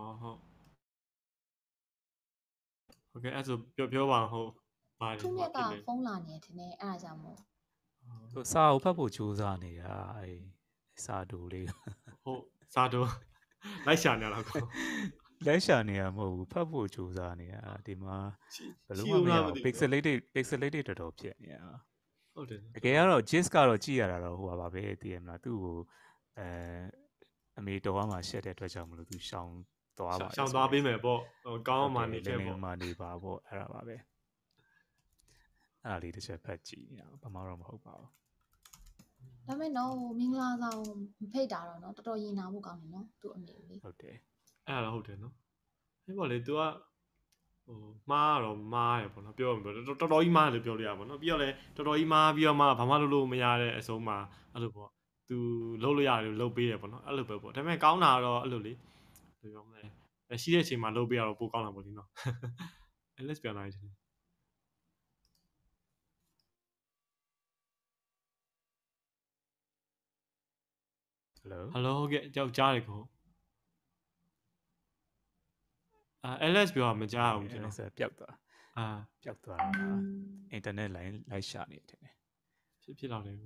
ဟုတ်ကဲ့အဲ့ဆိုပြောပါဟုတ်ပါတယ်သူမြက်ကဖုန်းလာနေတယ်ထင်တယ်အဲ့ဒါကြောင့်မို့သူစာကိုဖတ်ဖို့ကြိုးစားနေတာအဲ့စာတူလေးဟုတ်စာတူလိုက်ရှာနေလားကောလိုက်ရှာနေရမဟုတ်ဘူးဖတ်ဖို့ကြိုးစားနေတာဒီမှာဘယ်လိုမှမရဘူး pixelated တော်တော်ဖြစ်နေတာဟုတ်တယ်တကယ်ကတော့ gist ကတော့ကြည့်ရတာတော့ဟိုပါပဲတည်ရမလားသူ့ကိုအမေတော်မှာရှက်တဲ့အတွက်ကြောင့်မလို့သူရှောင်းသွားပါရှောင်းသွားပေးမယ်ပေါ့ကောင်းမှနေခဲ့ပေါ့မှနေပါပေါ့အဲ့ဒါပါပဲအဲ့ဒါလေးတစ်ချက်ဖတ်ကြည့်ရအောင်ဘာမှတော့မဟုတ်ပါဘူးဒါမဲ့တော့မင်္ဂလာဆောင်မဖိတ်တာတော့နော်တော်တော်ရင်နာဖို့ကောင်းတယ်နော်သူ့အမေလေးဟုတ်တယ်အဲ့ဒါဟုတ်တယ်နော်အဲ့ပေါ့လေ तू ကမှားတော့မှားရပေါ့နော်ပြောရမယ်တော်တော်ကြီးမှားတယ်ပြောလို့ရပါတော့ပြီးတော့လဲတော်တော်ကြီးမှားပြီးတော့မှဘာမှလုပ်လို့မရတဲ့အဆုံးမှာအဲ့လိုပေါ့ तू လုပ်လို့ရတယ်လုပ်ပေးတယ်ပေါ့နော်အဲ့လိုပဲပေါ့ဒါပေမဲ့ကောင်းတာတော့အဲ့လိုလေပြောမလဲရှိတဲ့အချိန်မှာလုပ်ပေးရတော့ပိုကောင်းတာပေါ့ဒီနော်အဲ့လက်ပြန်လာတယ်ဟယ်လိုဟုတ်ကဲ့ကြောက်ကြားတယ်ကိုLS ပြောတာမကြားဘူးကျွန်တော်ပျောက်သွားပျောက်သွားအင်တာနက်လိုင်းလိုက်ရှာနေတယ်ဖြစ်လာတယ်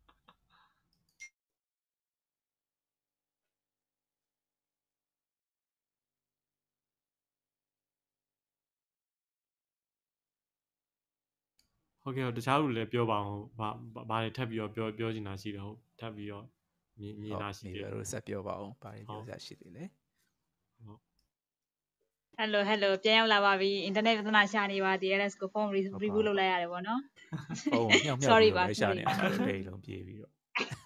ဟုတ်ကဲ့တခြားလူလည်းပြောပါအောင်ဘာတွေထပ်ပြီးတော့ပြောချင်တာရှိတယ်ဟုတ်ထပ်ပြီးတော့မြင်တာရှိတယ်တို့ဆက်ပြောပါအောင်ဘာတွေပြောရရှိသေးလဲဟုတ်Hello ပြန်ရောက်လာပါပြီ internet ပြဿနာရှာနေပါဒီ LS ကို phone reboot လုပ်လိုက်ရတယ်ပေါ့နော်ဟုတ်မြောက် sorry ပါရှာနေတယ်လုံးပြေးပြီးတော့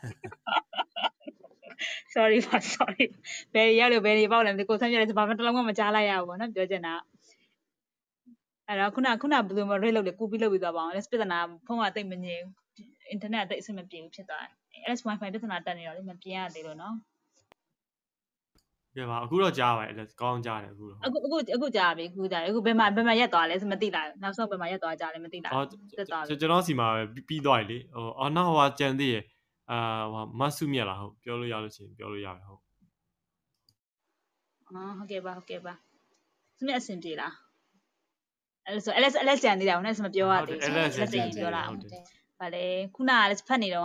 sorry ဘယ်ရောက်လို့ဘယ်နေပေါက်လဲမသိကိုဆန်းပြတယ်ဆိုဘာမှတစ်လုံးမှမကြားလိုက်ရဘူးပေါ့နော်ပြောချင်တာအဲ့တော့ခုနဘယ်လိုမှ rate လုပ်လေကူပြီးလုပ်ပြီးသွားပါအောင် LS ပြဿနာဖုန်းကတိတ်မငြိမ်ဘူး internet တိတ်အဆင်မပြေဘူးဖြစ်သွားတယ် LS wifi ပြဿနာတက်နေတော့လေမပြင်ရသေးလို့နော်ကဲပါအခုတော့ကြားပါလေကောင်းကြားတယ်အခုတော့အခုကြားပြီအခုဘယ်မှာရက်သွားလဲမသိလားနောက်ဆုံးဘယ်မှာရက်သွားကြလဲမသိလားတက်သွားပြီကျွန်တော်စီမှာပြီးသွားပြီလေနောက်ဟိုကြံသေးရဲ့မဆုမြက်လားဟုတ်ပြောလို့ရလို့ရှိရင်ပြောလို့ရတယ်ဟုတ်ဟုတ်ကဲ့ပါဆုမြက်အဆင်ပြေလားအဲ့ဆို LS ကြံသေးတာကိုနဲ့မပြောရသေးဘူး LS ပြောတာဗါလေခုနကလည်းဖတ်နေတော့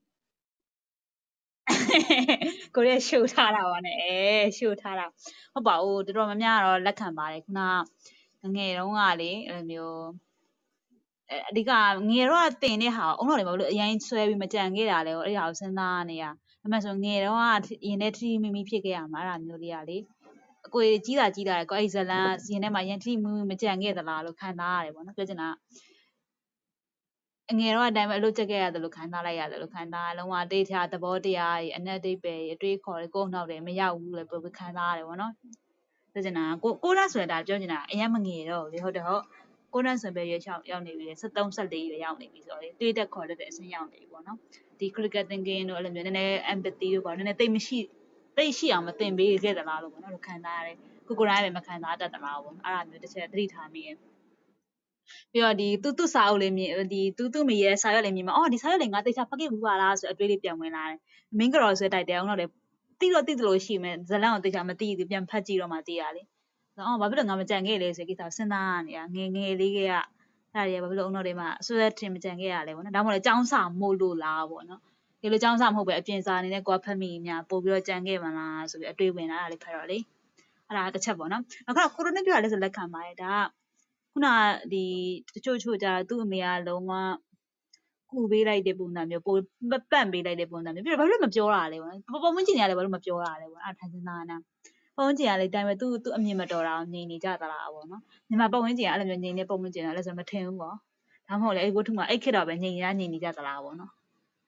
ကိုရဲရှို့ထားတာပါနဲ့ရှို့ထားတာဟုတ်ပါဘူးတော်တော်များများတော့လက်ခံပါတယ်ခုနငယ်တုန်းကလေအဲ့လိုမျိုးအဓိကငယ်တော့တင်တဲ့ဟာအုံတော်တွေမလို့အရင်ဆွဲပြီးမကြံခဲ့တာလေအဲ့ဒီဟာကိုစဉ်းစားနေရအမှန်ဆိုငယ်တုန်းကရင်ထဲထီမိမိဖြစ်ခဲ့ရမှာအဲ့ဒါမျိုးလေးကလေအကိုကြီးတာကိုအဲ့ဇလန်ရင်ထဲမှာရင်ထီမိမိမကြံခဲ့သလားလို့ခံစားရတယ်ပေါ့နော်ပြောချင်တာအငယ်တော့အတိုင်းပဲအလုပ်ချက်ခဲ့ရတယ်လို့ခံစားလိုက်ရတယ်လို့ခံစားလုံးဝတေးချသဘောတရားကြီးအနက်တိတ်ပဲအတွေးခေါ်ကိုယ်နှောက်တယ်မရောက်ဘူးလေပို့ခံစားရတယ်ဗောနော်ပြောချင်တာကိုရဆိုရတာပြောချင်တာအရင်မငယ်တော့လေဟုတ်တယ်ဟုတ်ကိုရဆိုပဲရွေးချောက်ရောက်နေပြီ73 74ရွေးရောက်နေပြီဆိုတော့လေတွေးတက်ခေါ်တဲ့အဆင့်ရောက်နေပြီဗောနော်ဒီ critical thinking တို့အဲ့လိုမျိုးနည်းနည်း empathy တို့ဗောနည်းနည်းတိတ်ရှိအောင်မသင်ပေးခဲ့သလားလို့ဗောနော်လို့ခံစားရတယ်ကိုရိုင်းပဲမခံစားတတ်သလားဗောအဲ့ဒါမျိုးတစ်ချက်သတိထားမိရင်ပြီးတော့ဒီသူ့စာအုပ်လေးမြင်ဒီသူ့မိရဲ့စာရွက်လေးမြင်မှာအော်ဒီစာရွက်လေးငါသိချဖတ်ခဲ့ဘူးပါလားဆိုအတွေးလေးပြန်ဝင်လာတယ်မင်းကတော်ဆိုတိုက်တယ်အောင်တော့လေတိတော့တိတယ်လို့ရှိမယ်ဇလန်ကိုတေချာမသိဘူးပြန်ဖတ်ကြည့်တော့မှသိရလေအော်ဘာဖြစ်လို့ငါမကြံခဲ့လဲဆိုကိစ္စစဉ်းစားနေတာငယ်လေးကအဲ့ဒါတွေကဘာဖြစ်လို့အုံတော့တွေမှာဆွဲထင်မကြံခဲ့ရလဲပေါ့နော်ဒါမှမဟုတ်လေចောင်းစာမို့လို့လားပေါ့နော်ဒီလိုចောင်းစာမဟုတ်ပဲအပြင်စာအနေနဲ့ကိုကဖတ်မိများပို့ပြီးတော့ကြံခဲ့မှလားဆိုပြီးအတွေးဝင်လာတာလေးဖတ်တော့လေအဲ့ဒါတစ်ချက်ပေါ့နော်အခုကိုရိုနာပြောရလဲဆိုလက်ခံပါတယ်ဒါခုနဒီတချို့ကြာသူ့အမေကလုံးဝကူပေးလိုက်တဲ့ပုံစံမျိုးပိုပန့်ပေးလိုက်တဲ့ပုံစံမျိုးပြီးတော့ဘာလို့မပြောတာလဲပေါ့နော်ပုံမင်းကျင်ရတယ်ဘာလို့မပြောတာလဲပေါ့အဲ့ဒါထိုင်စင်းသားနာပုံမင်းကျင်ရလေတိုင်းပဲသူ့အမြင်မတော်တာအောင်ညင်နေကြသလားပေါ့နော်မြန်မာပုံမင်းကျင်အဲ့လိုမျိုးညင်နေပုံမင်းကျင်တာလဲဆိုမထင်ဘူးပေါ့ဒါမှမဟုတ်လေအဲ့ဝတ္ထုမှာအဲ့ခေတ်တော့ပဲညင်နေကြသလားပေါ့နော်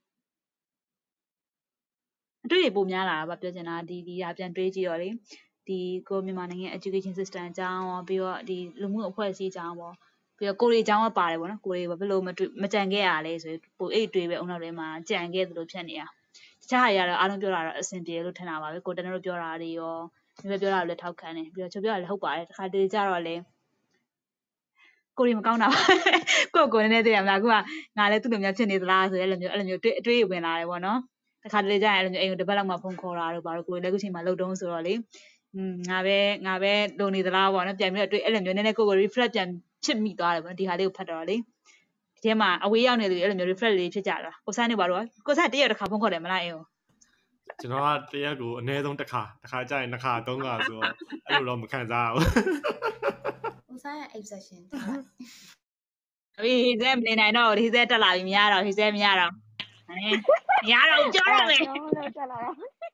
အတွေ့အပိုများလာတာဗျပြောချင်တာဒီဟာပြန်တွေးကြည့်တော့လေဒီကိုမြန်မာနိုင်ငံ education system အကြောင်းရောပြီးတော့ဒီလူမှုအဖွဲ့အစည်းအကြောင်းပေါ့ပြီးတော့ကိုရီအကြောင်းကပါတယ်ပေါ့နော်ကိုရီဘာဖြစ်လို့မကြံခဲ့ရလဲဆိုပိုအိတ်တွေးပဲအုံနောက်ထဲမှာကြံခဲ့သလိုဖြစ်နေတာတခြားဟာတွေကတော့အားလုံးပြောတာတော့အဆင်ပြေလို့ထင်တာပါပဲကိုတန်းတို့ပြောတာတွေရောဒီပဲပြောတာလည်းထောက်ခံတယ်ပြီးတော့ချုပ်ပြောတာလည်းဟုတ်ပါတယ်တခါတလေကြတော့လေကိုရီမကောင်းတာကိုနည်းနည်းသိရမလားအခုကငါလည်းသူ့လိုမျိုးဖြစ်နေသလားဆိုအဲ့လိုမျိုးအတွေးဝင်လာတယ်ပေါ့နော်တခါတလေကြာရင်အဲ့လိုမျိုးအိမ်ကိုတစ်ပတ်လောက်မှဖုန်းခေါ်တာတို့ဘာလို့ကိုယ်လည်းအခုချိန်မှာလှုပ်တုံးဆိုတော့လေငါပဲလုံနေသလားပေါ့နော်ပြန်ပြီးတော့တွေ့အဲ့လိုမျိုးနည်းနည်းကို reflect ပြန်ဖြစ်မိသွားတယ်ပေါ့နော်ဒီဟာလေးကိုဖတ်တော့လေဒီထဲမှာအဝေးရောက်နေသူအဲ့လိုမျိုး reflect လေးဖြစ်ကြတာကိုဆိုင်နေပါတော့ကိုဆိုင်တရက်တစ်ခါဖုန်းခေါ်တယ်မလားအိမ်ကိုကျွန်တော်ကတရက်ကိုအနည်းဆုံးတစ်ခါကြာရင်2ခါ3ခါဆိုတော့အဲ့လိုတော့မခံစားဘူးကိုဆိုင်ရဲ့ obsession ဟေးဟိစဲမနေနိုင်တော့ဟိစဲတက်လာပြီမရတော့ဟိစဲမရတော့မရတော့ကြောက်ရမယ်ပြောလို့တက်လာ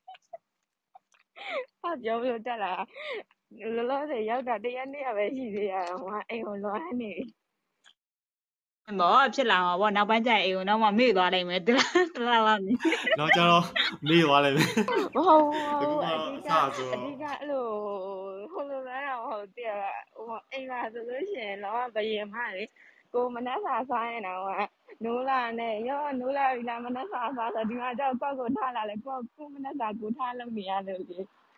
တာပြောလို့တက်လာလောလောဆယ်ရောက်တာတရက်နေ့ပဲရှိသေးရဟိုအိမ်ကိုလွမ်းနေဘောဖြစ်လာမှာဗောနောက်ပိုင်းကျရင်အိမ်ကိုတော့မှမေ့သွားနိုင်မယ်တလားလားနောက်ကျတော့မေ့သွားလိမ့်မယ်မဟုတ်ဘူးအဓိကအဲ့လိုဟိုလိုလားဟိုတည်းဟိုအိမ်လာဆိုလို့ရှိရင်တော့ဘယင်မလေကိုမနှက်စာစားရင်တော့နိုးလာနဲ့ရောနိုးလာပြီလားမနှက်စာစားဆိုဒီမှာကြောက်ကိုထားလာလေကိုမနှက်စာကိုထားလို့နေရတယ်လေ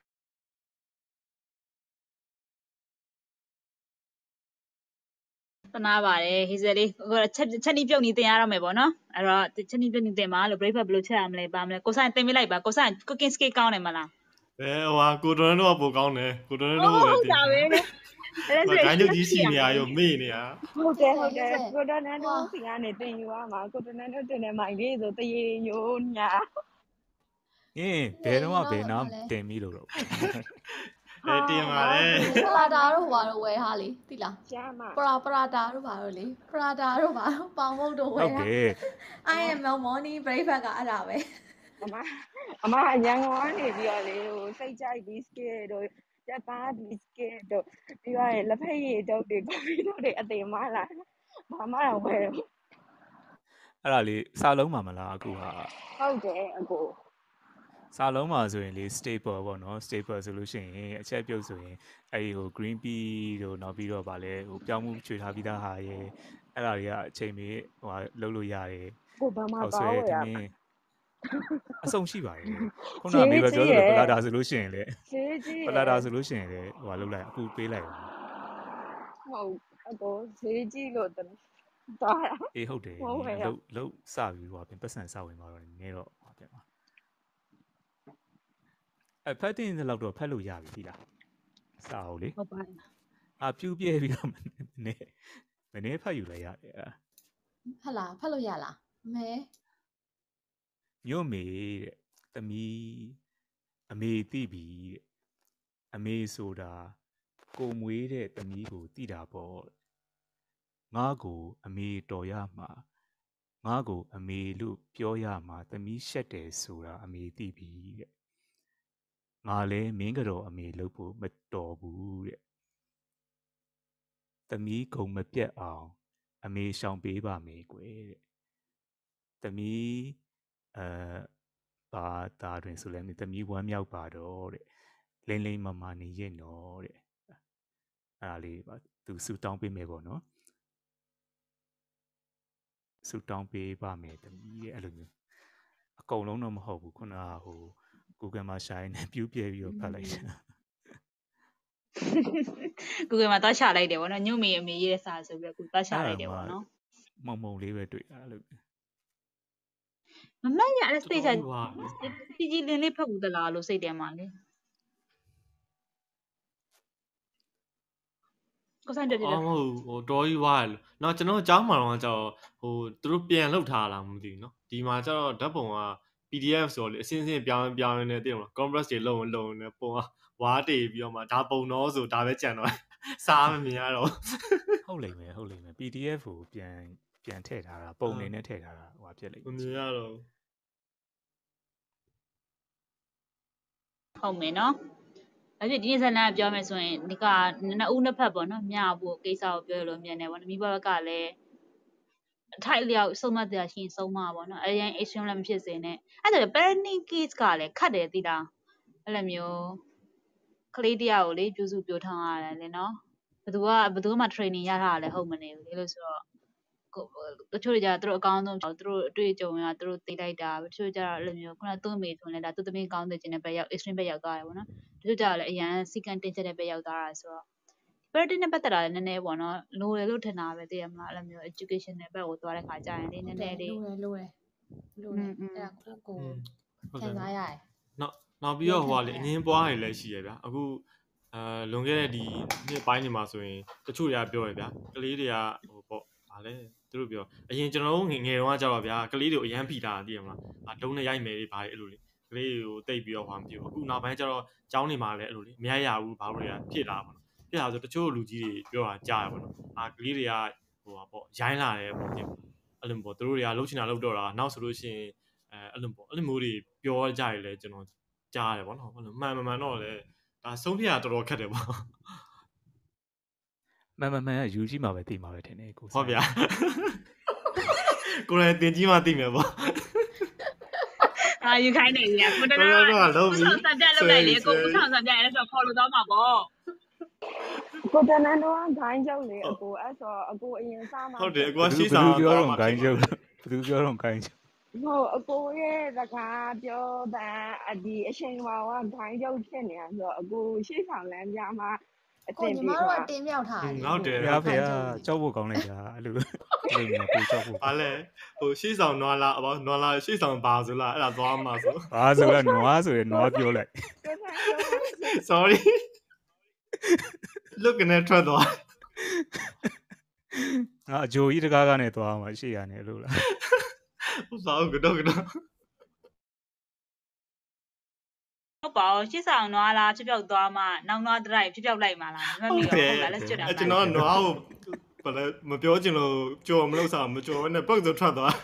သနာပါတယ်ဟိစဲလေးဟိုချက်နီးပြုတ်နီးတင်ရတော့မယ်ပေါ့နော်အဲ့တော့ချက်နီးပြုတ်နီးတင်မှာလို့ breakfast ဘယ်လိုချက်ရမလဲပါမလဲကိုဆိုင်တင်ပေးလိုက်ပါကိုဆိုင် cooking skill ကောင်းတယ်မလားဟိုကိုတော်တော့ပိုကောင်းတယ်ကိုတော်တော့ဟုတ်တာပဲအဲ့ဒါဂိုင်းတို့ကြီးစီနေရရောမေ့နေရဟုတ်တယ်ကိုတော်တော့စီကနေတင်ယူရမှာကိုတော်တော့တင်နေမိုင်လေးဆိုတရေညိုးညာဘယ်တော့မှဘယ်နာတင်ပြီးလို့တော့တင်ပါလေပရာဒါတို့ဘာလို့ဝယ်ဟာလေသိလားရှားမှာပရာဒါတို့ဘာလို့လေပရာဒါတို့ဘာလို့ပေါင်မုတ်တို့ဝယ်ဟုတ်တယ် I am morning breakfast ကအဲ့ဒါပဲအမရန်ကုန်ကနေပြီးတော့လေဟိုစိတ်ကြိုက် biscuit တို့ကြက်သား biscuit တို့ပြီးတော့လက်ဖက်ရည်တုပ်တွေကော်ဖီတုပ်တွေအသေးမလားဘာမှတော့ဝယ်တော့အဲ့ဒါလေးစားလုံးမှာမလားအခုဟာဟုတ်တယ်အကိုစားလုံးမှာဆိုရင်လေ staple ပေါ့နော် staple ဆိုလို့ရှိရင်အချက်ပြုတ်ဆိုရင်အဲ့ဟို green pea တို့နောက်ပြီးတော့ဗာလဲဟိုပြောင်းမှုချွေထားပြီးသားဟာရဲ့အဲ့ဒါတွေကအချိန်မီဟိုလုပ်လို့ရတယ်ကိုဘာမှပါဝယ်ရအဆုံးရှိပါတယ်ခုနကမေးပြောလို့ပလာတာဆိုလို့ရှိရင်လေပလာတာဆိုလို့ရှိရင်လေဟိုလုပ်လိုက်အခုပေးလိုက်ပါဟုတ်အကိုဈေးကြီးလို့တာအေးဟုတ်တယ်လုံးစပြီးဟိုပြင်ပတ်စံစဝင်มาတော့နည်းတော့ဟောပြန်ပါဖတ်တင်တဲ့လောက်တော့ဖတ်လို့ရပြီလားစာအုပ်လေဟုတ်ပါပြူးပြဲပြီးတော့မနေ့ဖတ်ယူလိုက်ရတယ်ဟုတ်လားဖတ်လို့ရလားမဲမြို့မေတဲ့သမီးအမေသိပြီတဲ့အမေဆိုတာကိုမွေးတဲ့သမီးကိုသိတာပေါ့ငါ့ကိုအမေတော်ရမှာငါ့ကိုအမေလို့ပြောရမှာသမီးရှက်တယ်ဆိုတာအမေသိပြီတဲ့ငါလည်းမင်းကတော့အမေလို့ဖို့မတော်ဘူးတဲ့သမီးဂုံမပြတ်အောင်အမေရှောင်ပေးပါမယ်ကွယ်တဲ့သမီးဘာသာတွင်ဆိုလည်းသမီးဝမ်းမြောက်ပါတော့တဲ့လိမ့်လိမ့်မမနေရင်တော့တဲ့အဲ့ဒါလေးပါသူဆူတောင်းပေးမယ်ပေါ့နော်ဆူတောင်းပေးပါမယ်သမီးရဲ့အဲ့လိုမျိုးအကုန်လုံးတော့မဟုတ်ဘူးခုနကဟို Google မှာရှာရင်းနဲ့ပြူးပြဲပြီးတော့ဖတ်လိုက်တာ Google မှာသွားရှာလိုက်တယ်ဗောနော်ညို့မေအမေရေးတဲ့စာဆိုပြီးတော့ကိုသွားရှာလိုက်တယ်ဗောနော်မုံလေးပဲတွေ့တာလို့မမမရအဲ့တော် stage တော်ဝါလေကြီးလင်းလေးဖက်ဘူးတလားလို့စိတ်ထဲမှာလေကိုဆိုင်ပြောပြအော်မဟုတ်ဟိုတော်ကြီးဝါရလို့နော်ကျွန်တော်အကြောင်းမှာတော့ကျတော့ဟိုသူတို့ပြန်လှုပ်ထားလားမသိဘူးနော်ဒီမှာကျတော့ဓာတ်ပုံက PDF ဆိုတော့လေအစင်းစင်းပြောင်းနေသိတယ်မလား compress တွေလုံနေပုံကဝါတေပြီးတော့မှဒါပုံတော့ဆိုဒါပဲကြံတော့စားမမြင်ရတော့ဟုတ်လိမ့်မယ် PDF ကိုပြန်ထည့်ထားတာပုံနေနဲ့ထည့်ထားတာဟိုဖြစ်လိမ့်မမယ်မြင်ရတော့ဟုတ်မယ်နော်အဲ့ဒီနေ့ဇလန်ပြောမယ်ဆိုရင်ဒီကနှစ်ဦးနှစ်ဖက်ပေါ့နော်မြဖို့ကိစ္စကိုပြောလို့မြင်တယ်ပေါ့နော်မိဘဘက်ကလည်းအထိုက်လျောက်ဆုံးမတရားရှိရင်ဆုံးမပေါ့နော်အရင် extreme လည်းမဖြစ်စေနဲ့အဲ့ဒါ parenting case ကလည်းခတ်တယ်သိလားအဲ့လိုမျိုးကလေးတရားကိုလေပြုစုပြောထောင်ရတယ်လေနော်ဘသူမှ training ရထားတာလည်းဟုတ်မနေဘူးလေလို့ဆိုတော့တချို့တွေကြသူတို့အကောင်းဆုံးသူတို့အတွေ့အကြုံရသူတို့သိလိုက်တာတချို့ကြတော့အဲ့လိုမျိုးခုနသူ့အမေဆိုရင်လည်းဒါသူ့သမီးကောင်းတဲ့ခြင်းနဲ့ပဲရောက် extreme ပဲရောက်သွားတယ်ပေါ့နော်တချို့ကြတော့လည်းအရန်စီကံတင်ချက်တဲ့ပဲရောက်သွားတာဆိုတော့ parenting နဲ့ပတ်သက်တာလည်းနည်းနည်းပေါ့နော်လိုတယ်လို့ထင်တာပဲသိရမလားအဲ့လိုမျိုး education နဲ့ဘက်ကိုသွားတဲ့ခါကျရင်လေနည်းနည်းလေးလိုတယ်အဲ့ဒါကိုခံစားရတယ်နောက်ပြီးတော့ဟိုကလေအငင်းပွားတွေလည်းရှိရဗျာအခုလွန်ခဲ့တဲ့ဒီနှစ်ပိုင်းတွေမှာဆိုရင်တချို့တွေကပြောရဗျာကလေးတွေကဟိုပေါ့ဗာလဲသူတို့ပြောအရင်ကျွန်တော်တို့ငယ်တုန်းကကြောက်ပါဗျာကလေးတွေကိုအရန်ဖိတာသိရမလားတုံးနဲ့ရိုက်မယ်တွေဗာလေအဲ့လိုလေကလေးတွေကိုတိတ်ပြီးတော့ဟောမဖြစ်ဘူးအခုနောက်ပိုင်းကျတော့ကျောင်းနေမှာလည်းအဲ့လိုလေမရရဘူးဘာလို့လဲဖြစ်လာပါတော့ဖြစ်လာဆိုတချို့လူကြီးတွေပြောတာကြားရပါတော့ကလေးတွေကဟိုပါပေါ့ရိုင်းလာတယ်ပေါ့တင်အဲ့လိုပေါ့သူတို့တွေကလှုပ်ချင်တာလှုပ်တော့တာနောက်ဆိုလို့ရှိရင်အဲ့လိုပေါ့အဲ့လိုမျိုးတွေပြောကြရလေကျွန်တော်ကြားရတယ်ပေါ့နော်ဟုတ်လို့မှန်တော့လေဒါဆုံးဖြတ်ရတော်တော်ခက်တယ်ပေါ့မှန်ယူကြီးမှာပဲသိမှာပဲထင်တယ်ကိုဟုတ်ဗျာကိုယ်လည်းတင်ကြီးမှသိမယ်ပေါ့ယူခိုင်းနေပြီကိုတော်တော့စံပြလုပ်လိုက်လေကိုဦးဆောင်စံပြရဲဆိုခေါ်လို့တော့မှာပေါ့ကိုတနန်းတော့ဂိုင်းကျုပ်လေအကိုအဲ့ဆိုအကိုအရင်စားမှာဟုတ်တယ်အကိုရှိဆောင်ပြောတော့ဂိုင်းကျုပ်ဘယ်သူပြောတော့ဂိုင်းကျုပ်ဟုတ်အကိုရဲ့စကားပြောတဲ့အချိန်မှာကဂိုင်းကျုပ်ဖြစ်နေတာဆိုတော့အကိုရှိဆောင်လမ်းပြမှာအတင်ပြီးတော့အတင်မြောက်ထားတယ်ဟုတ်တယ်ဖေကြောက်ဖို့ကောင်းလိုက်တာအဲ့လိုမျိုးကိုကြောက်ဖို့ဘာလဲဟိုရှိဆောင်နွားလာနွားလာရှိဆောင်ပါဆိုလားအဲ့ဒါသွားမှာဆိုဘာဆိုလဲနွားဆိုရင်နွားပြောလိုက် sorry look နဲ့ထွက်သွားငါအဂျိုကြီးတကားကနေသွားမှာရှေ့ရနေလို့လားဟုတ်ပါဘူးကတော့ဟုတ်ပါဘူးရှစ်ဆောင်နွားလားဖြောက်ဖြောက်သွားမှနောက်နွားတရိုက်ဖြောက်ဖြောက်လိုက်မှလားမမှတ်မိတော့ဟုတ်လားလက်ကျွတ်တာကျွန်တော်နွားကိုဘာလဲမပြောချင်လို့ကြော်မလို့စားမကြော်နဲ့ပုတ်ဆိုထွက်သွား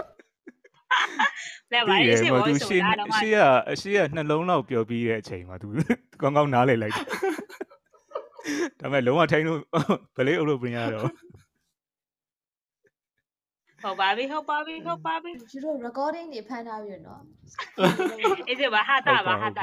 လက်ပါရေးရှေ့ဘောဆိုတာတော့ရှေ့ကနှလုံးလောက်ပြောပြီးတဲ့အချိန်မှာ तू ကောင်းကောင်းနားလေလိုက်ဒါပေမဲ့လုံးဝထိုင်းလို့ဗလေးအုပ်လို့ပြင်ရတော့ဟုတ်ပါပြီကျတို့ recording တွေဖမ်းထားပြီနော်အေးစေပါဟာတာ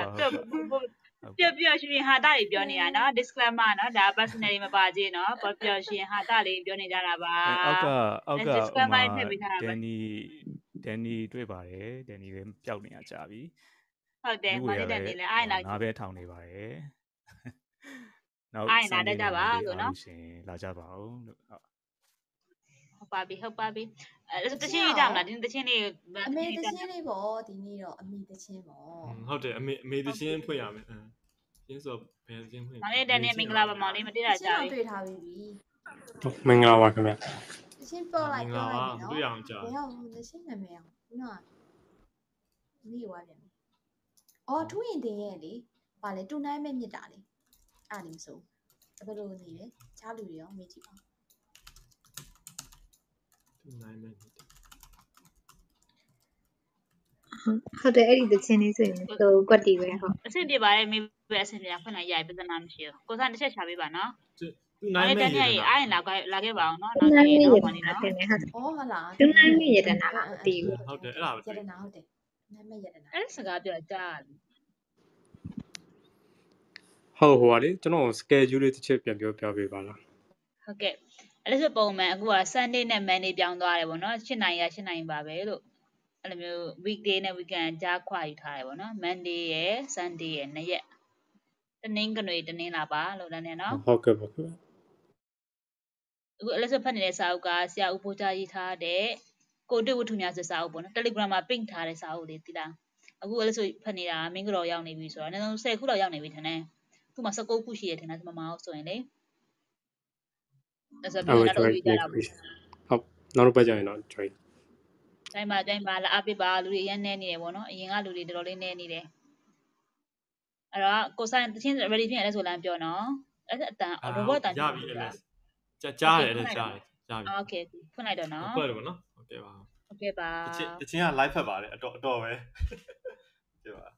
ပြောရှင်ဟာတာတွေပြောနေတာနော် disclaimer နော်ဒါ personally မပါသေးနော်ပြောရှင်ဟာတာလေးပြောနေကြတာပါအောက်က disclaimer ထည့်ပေးထားတာပါဒန်နီတွေ့ပါတယ်ဒန်နီလည်းပျောက်နေတာကြာပြီဟုတ်တယ်မလေးဒန်နီလည်းအားလာငါပဲထောင်နေပါတယ်နောက်အားလာတတ်ကြပါလို့နော်ရှင်လာကြပါဦးလို့ဟုတ်ပါပြီအဲ့တချင်းကြမလားဒီတချင်းလေးအမေတချင်းလေးပေါ့ဒီနေ့တော့အမေတချင်းပေါ့ဟုတ်တယ်အမေတချင်းဖွင့်ရမယ်ရင်းဆိုဘယ်တချင်းဖွင့်မလေးတန်နေမင်္ဂလာပါမောင်လေးမတွေ့တာကြာပြီတွေ့ထားပြီမင်္ဂလာပါခင်ဗျတချင်းပြောလိုက်နော်တွေ့အောင်ကြာဘယ်အောင်တချင်းနာမည်အောင်ခုနကမိရွာပြန်ပြီအော်ထူးရင်တင်ရဲ့လေပါလေတူနိုင်မဲ့မြစ်တာလေအားနေမစိုးဘယ်လိုနေလဲချားလူတွေရောမေးကြည့်ပါနိုင်မယ်ဟုတ်တယ်အဲ့ဒီတချင်းလေးဆိုရင်ဆိုကွက်တီပဲဟုတ်အဆင်ပြေပါတယ်မိပဲအဆင်ပြေဖွင့်လိုက်ရိုက်ပြဿနာမရှိဘူးကိုစားတစ်ချက်ချပေးပါနော်သူနိုင်မယ်ရတနာအားရင်လာခဲ့ပါအောင်နော်နောက်နေ့တော့ပါနေနော်ဟုတ်လားသူနိုင်မယ်ရတနာအတီးဟုတ်တယ်အဲ့ဒါရတနာဟုတ်တယ်နိုင်မယ်ရတနာအဲ့စကားပြောကြားဟုတ်ဟိုပါလေကျွန်တော် schedule လေးတစ်ချက်ပြန်ပြောပြပေးပါလားဟုတ်ကဲ့အဲ့ဒါဆိုပုံမှန်အခုက Sunday နဲ့ Monday ပြောင်းသွားတယ်ပေါ့နော်8နိုင်ရ8နိုင်ပါပဲလို့အဲ့လိုမျိုး weekday နဲ့ weekend ကြားခွာယူထားတယ်ပေါ့နော် Monday ရယ် Sunday ရယ်2ရက်တနင်္ဂနွေတနင်္လာပါလို့လည်းနော်ဟုတ်ကဲ့ပါခင်ဗျအခုအဲ့ဒါဆိုဖတ်နေတဲ့စာအုပ်ကဆရာဦးဖိုးချရေးထားတဲ့ကိုတွေ့ဝတ္ထုများဆိုစာအုပ်ပေါ့နော် Telegram မှာ ping ထားတဲ့စာအုပ်လေးတိလားအခုလည်းဆိုဖတ်နေတာမင်းကတော့ရောက်နေပြီဆိုတော့အနည်းဆုံး10ခုလောက်ရောက်နေပြီထင်တယ်ခုမှ19ခုရှိရထင်တယ်မမအောင်ဆိုရင်လေဒါဆိုပြီးတော့နောက်တော့ကြတာပေါ့ဟုတ်နောက်တစ်ပတ်ကျရင်တော့ join တိုင်းမှာလာအပိပါလူတွေရန်နေနေတယ်ပေါ့နော်အရင်ကလူတွေတော်တော်လေးနေနေတယ်အဲ့တော့ကိုဆိုင်တချင်း ready ဖြစ်ရင်လည်းဆိုလမ်းပြောနော်အဲ့အတန် robot အတန်ရပြီ LS ကြားတယ်အဲ့ကြားတယ်ကြားပြီ okay ဖွင့်လိုက်တော့နော်ဖွင့်တယ်ပေါ့နော်โอเคပါ okay ပါတချင်းက live ဖတ်ပါတယ်အတော်ပဲကြည့်ပါ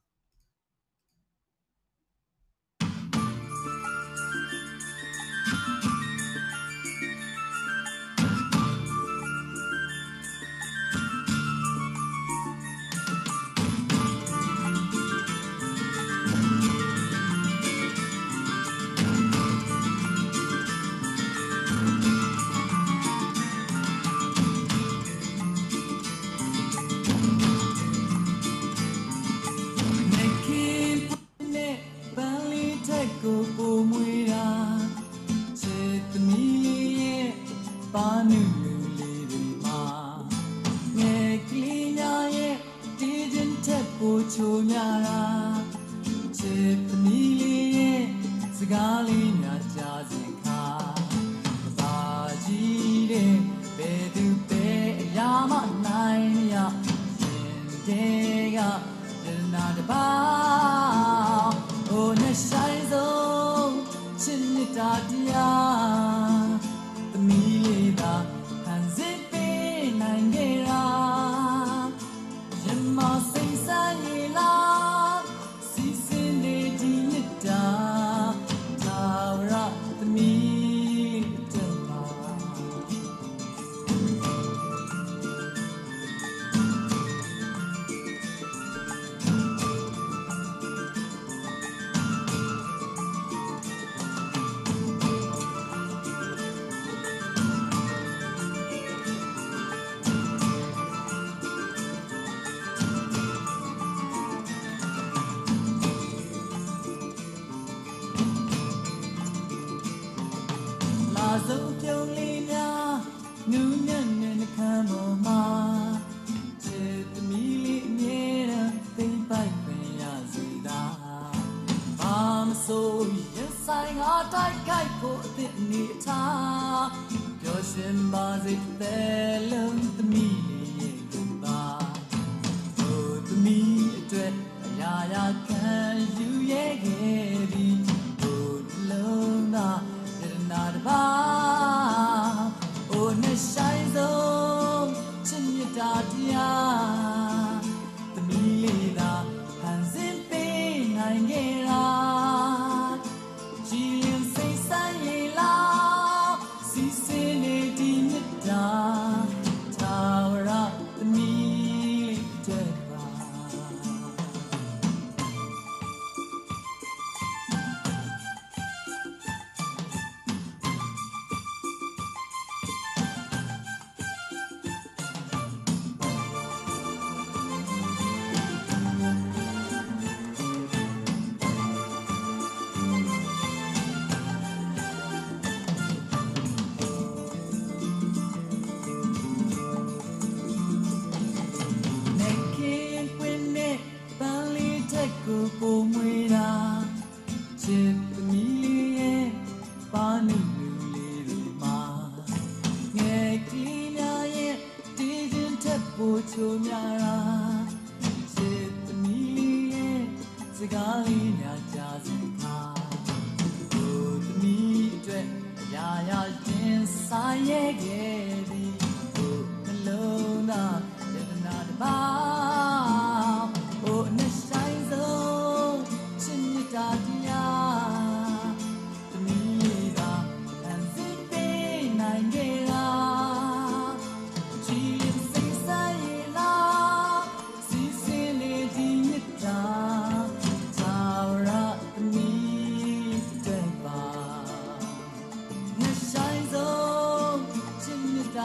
တ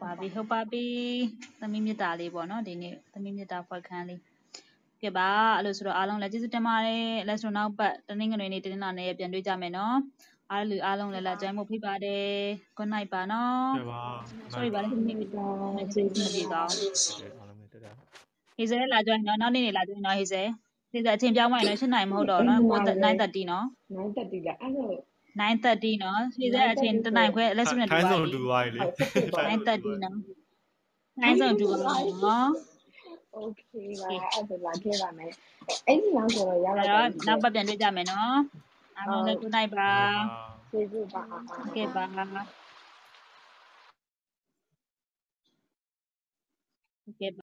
ပါပြီဟုတ်ပါပြီသမီးမြတ်တာလေးပေါ့နော်ဒီနေ့သမီးမြတ်တာဖွက်ခန်းလေးကဲပါအဲ့လိုဆိုတော့အားလုံးလည်းကျေးဇူးတင်ပါတယ်လက်ဆိုနောက်ပတ်တနင်္ဂနွေနေ့တင်းနာနေ့ပြန်တွေ့ကြမယ်နော်အားလူအားလုံးလည်းလာကြိုင်းဖို့ဖိပါတယ် good night ပါနော်ကဲပါ sorry ပါလေသမီးမြတ်တာကျေးဇူးတင်ကောင်းအားလုံးပဲတွေ့တာဟေးစဲလာကြိုင်းနော်နောက်နေ့နေလာကြိုင်းနော်ဟေးစဲဟေးစဲအချိန်ပြောင်းသွားရင်တော့8နိုင်မဟုတ်တော့နော်9:30နော် 9:30လားအဲ့လို 9:30နော်ဟေးစဲအချိန်တစ်နိုင်ခွဲလက်စုနဲ့တူထိုင်းပါဆုံးပြီတူသွားပြီလေ 9:30နော်နိုင်ဆုံးတူပါနော်โอเคပါအဲ့ဒါလာခဲ့ပါမယ်အဲ့ဒီလောက်ဆိုတော့ရအဲ့တော့တော့နောက်ပတ်ပြန်တွေ့ကြမယ်နော်အားလုံးလည်း good night ပါကျေးဇူးပါကဲပါကဲ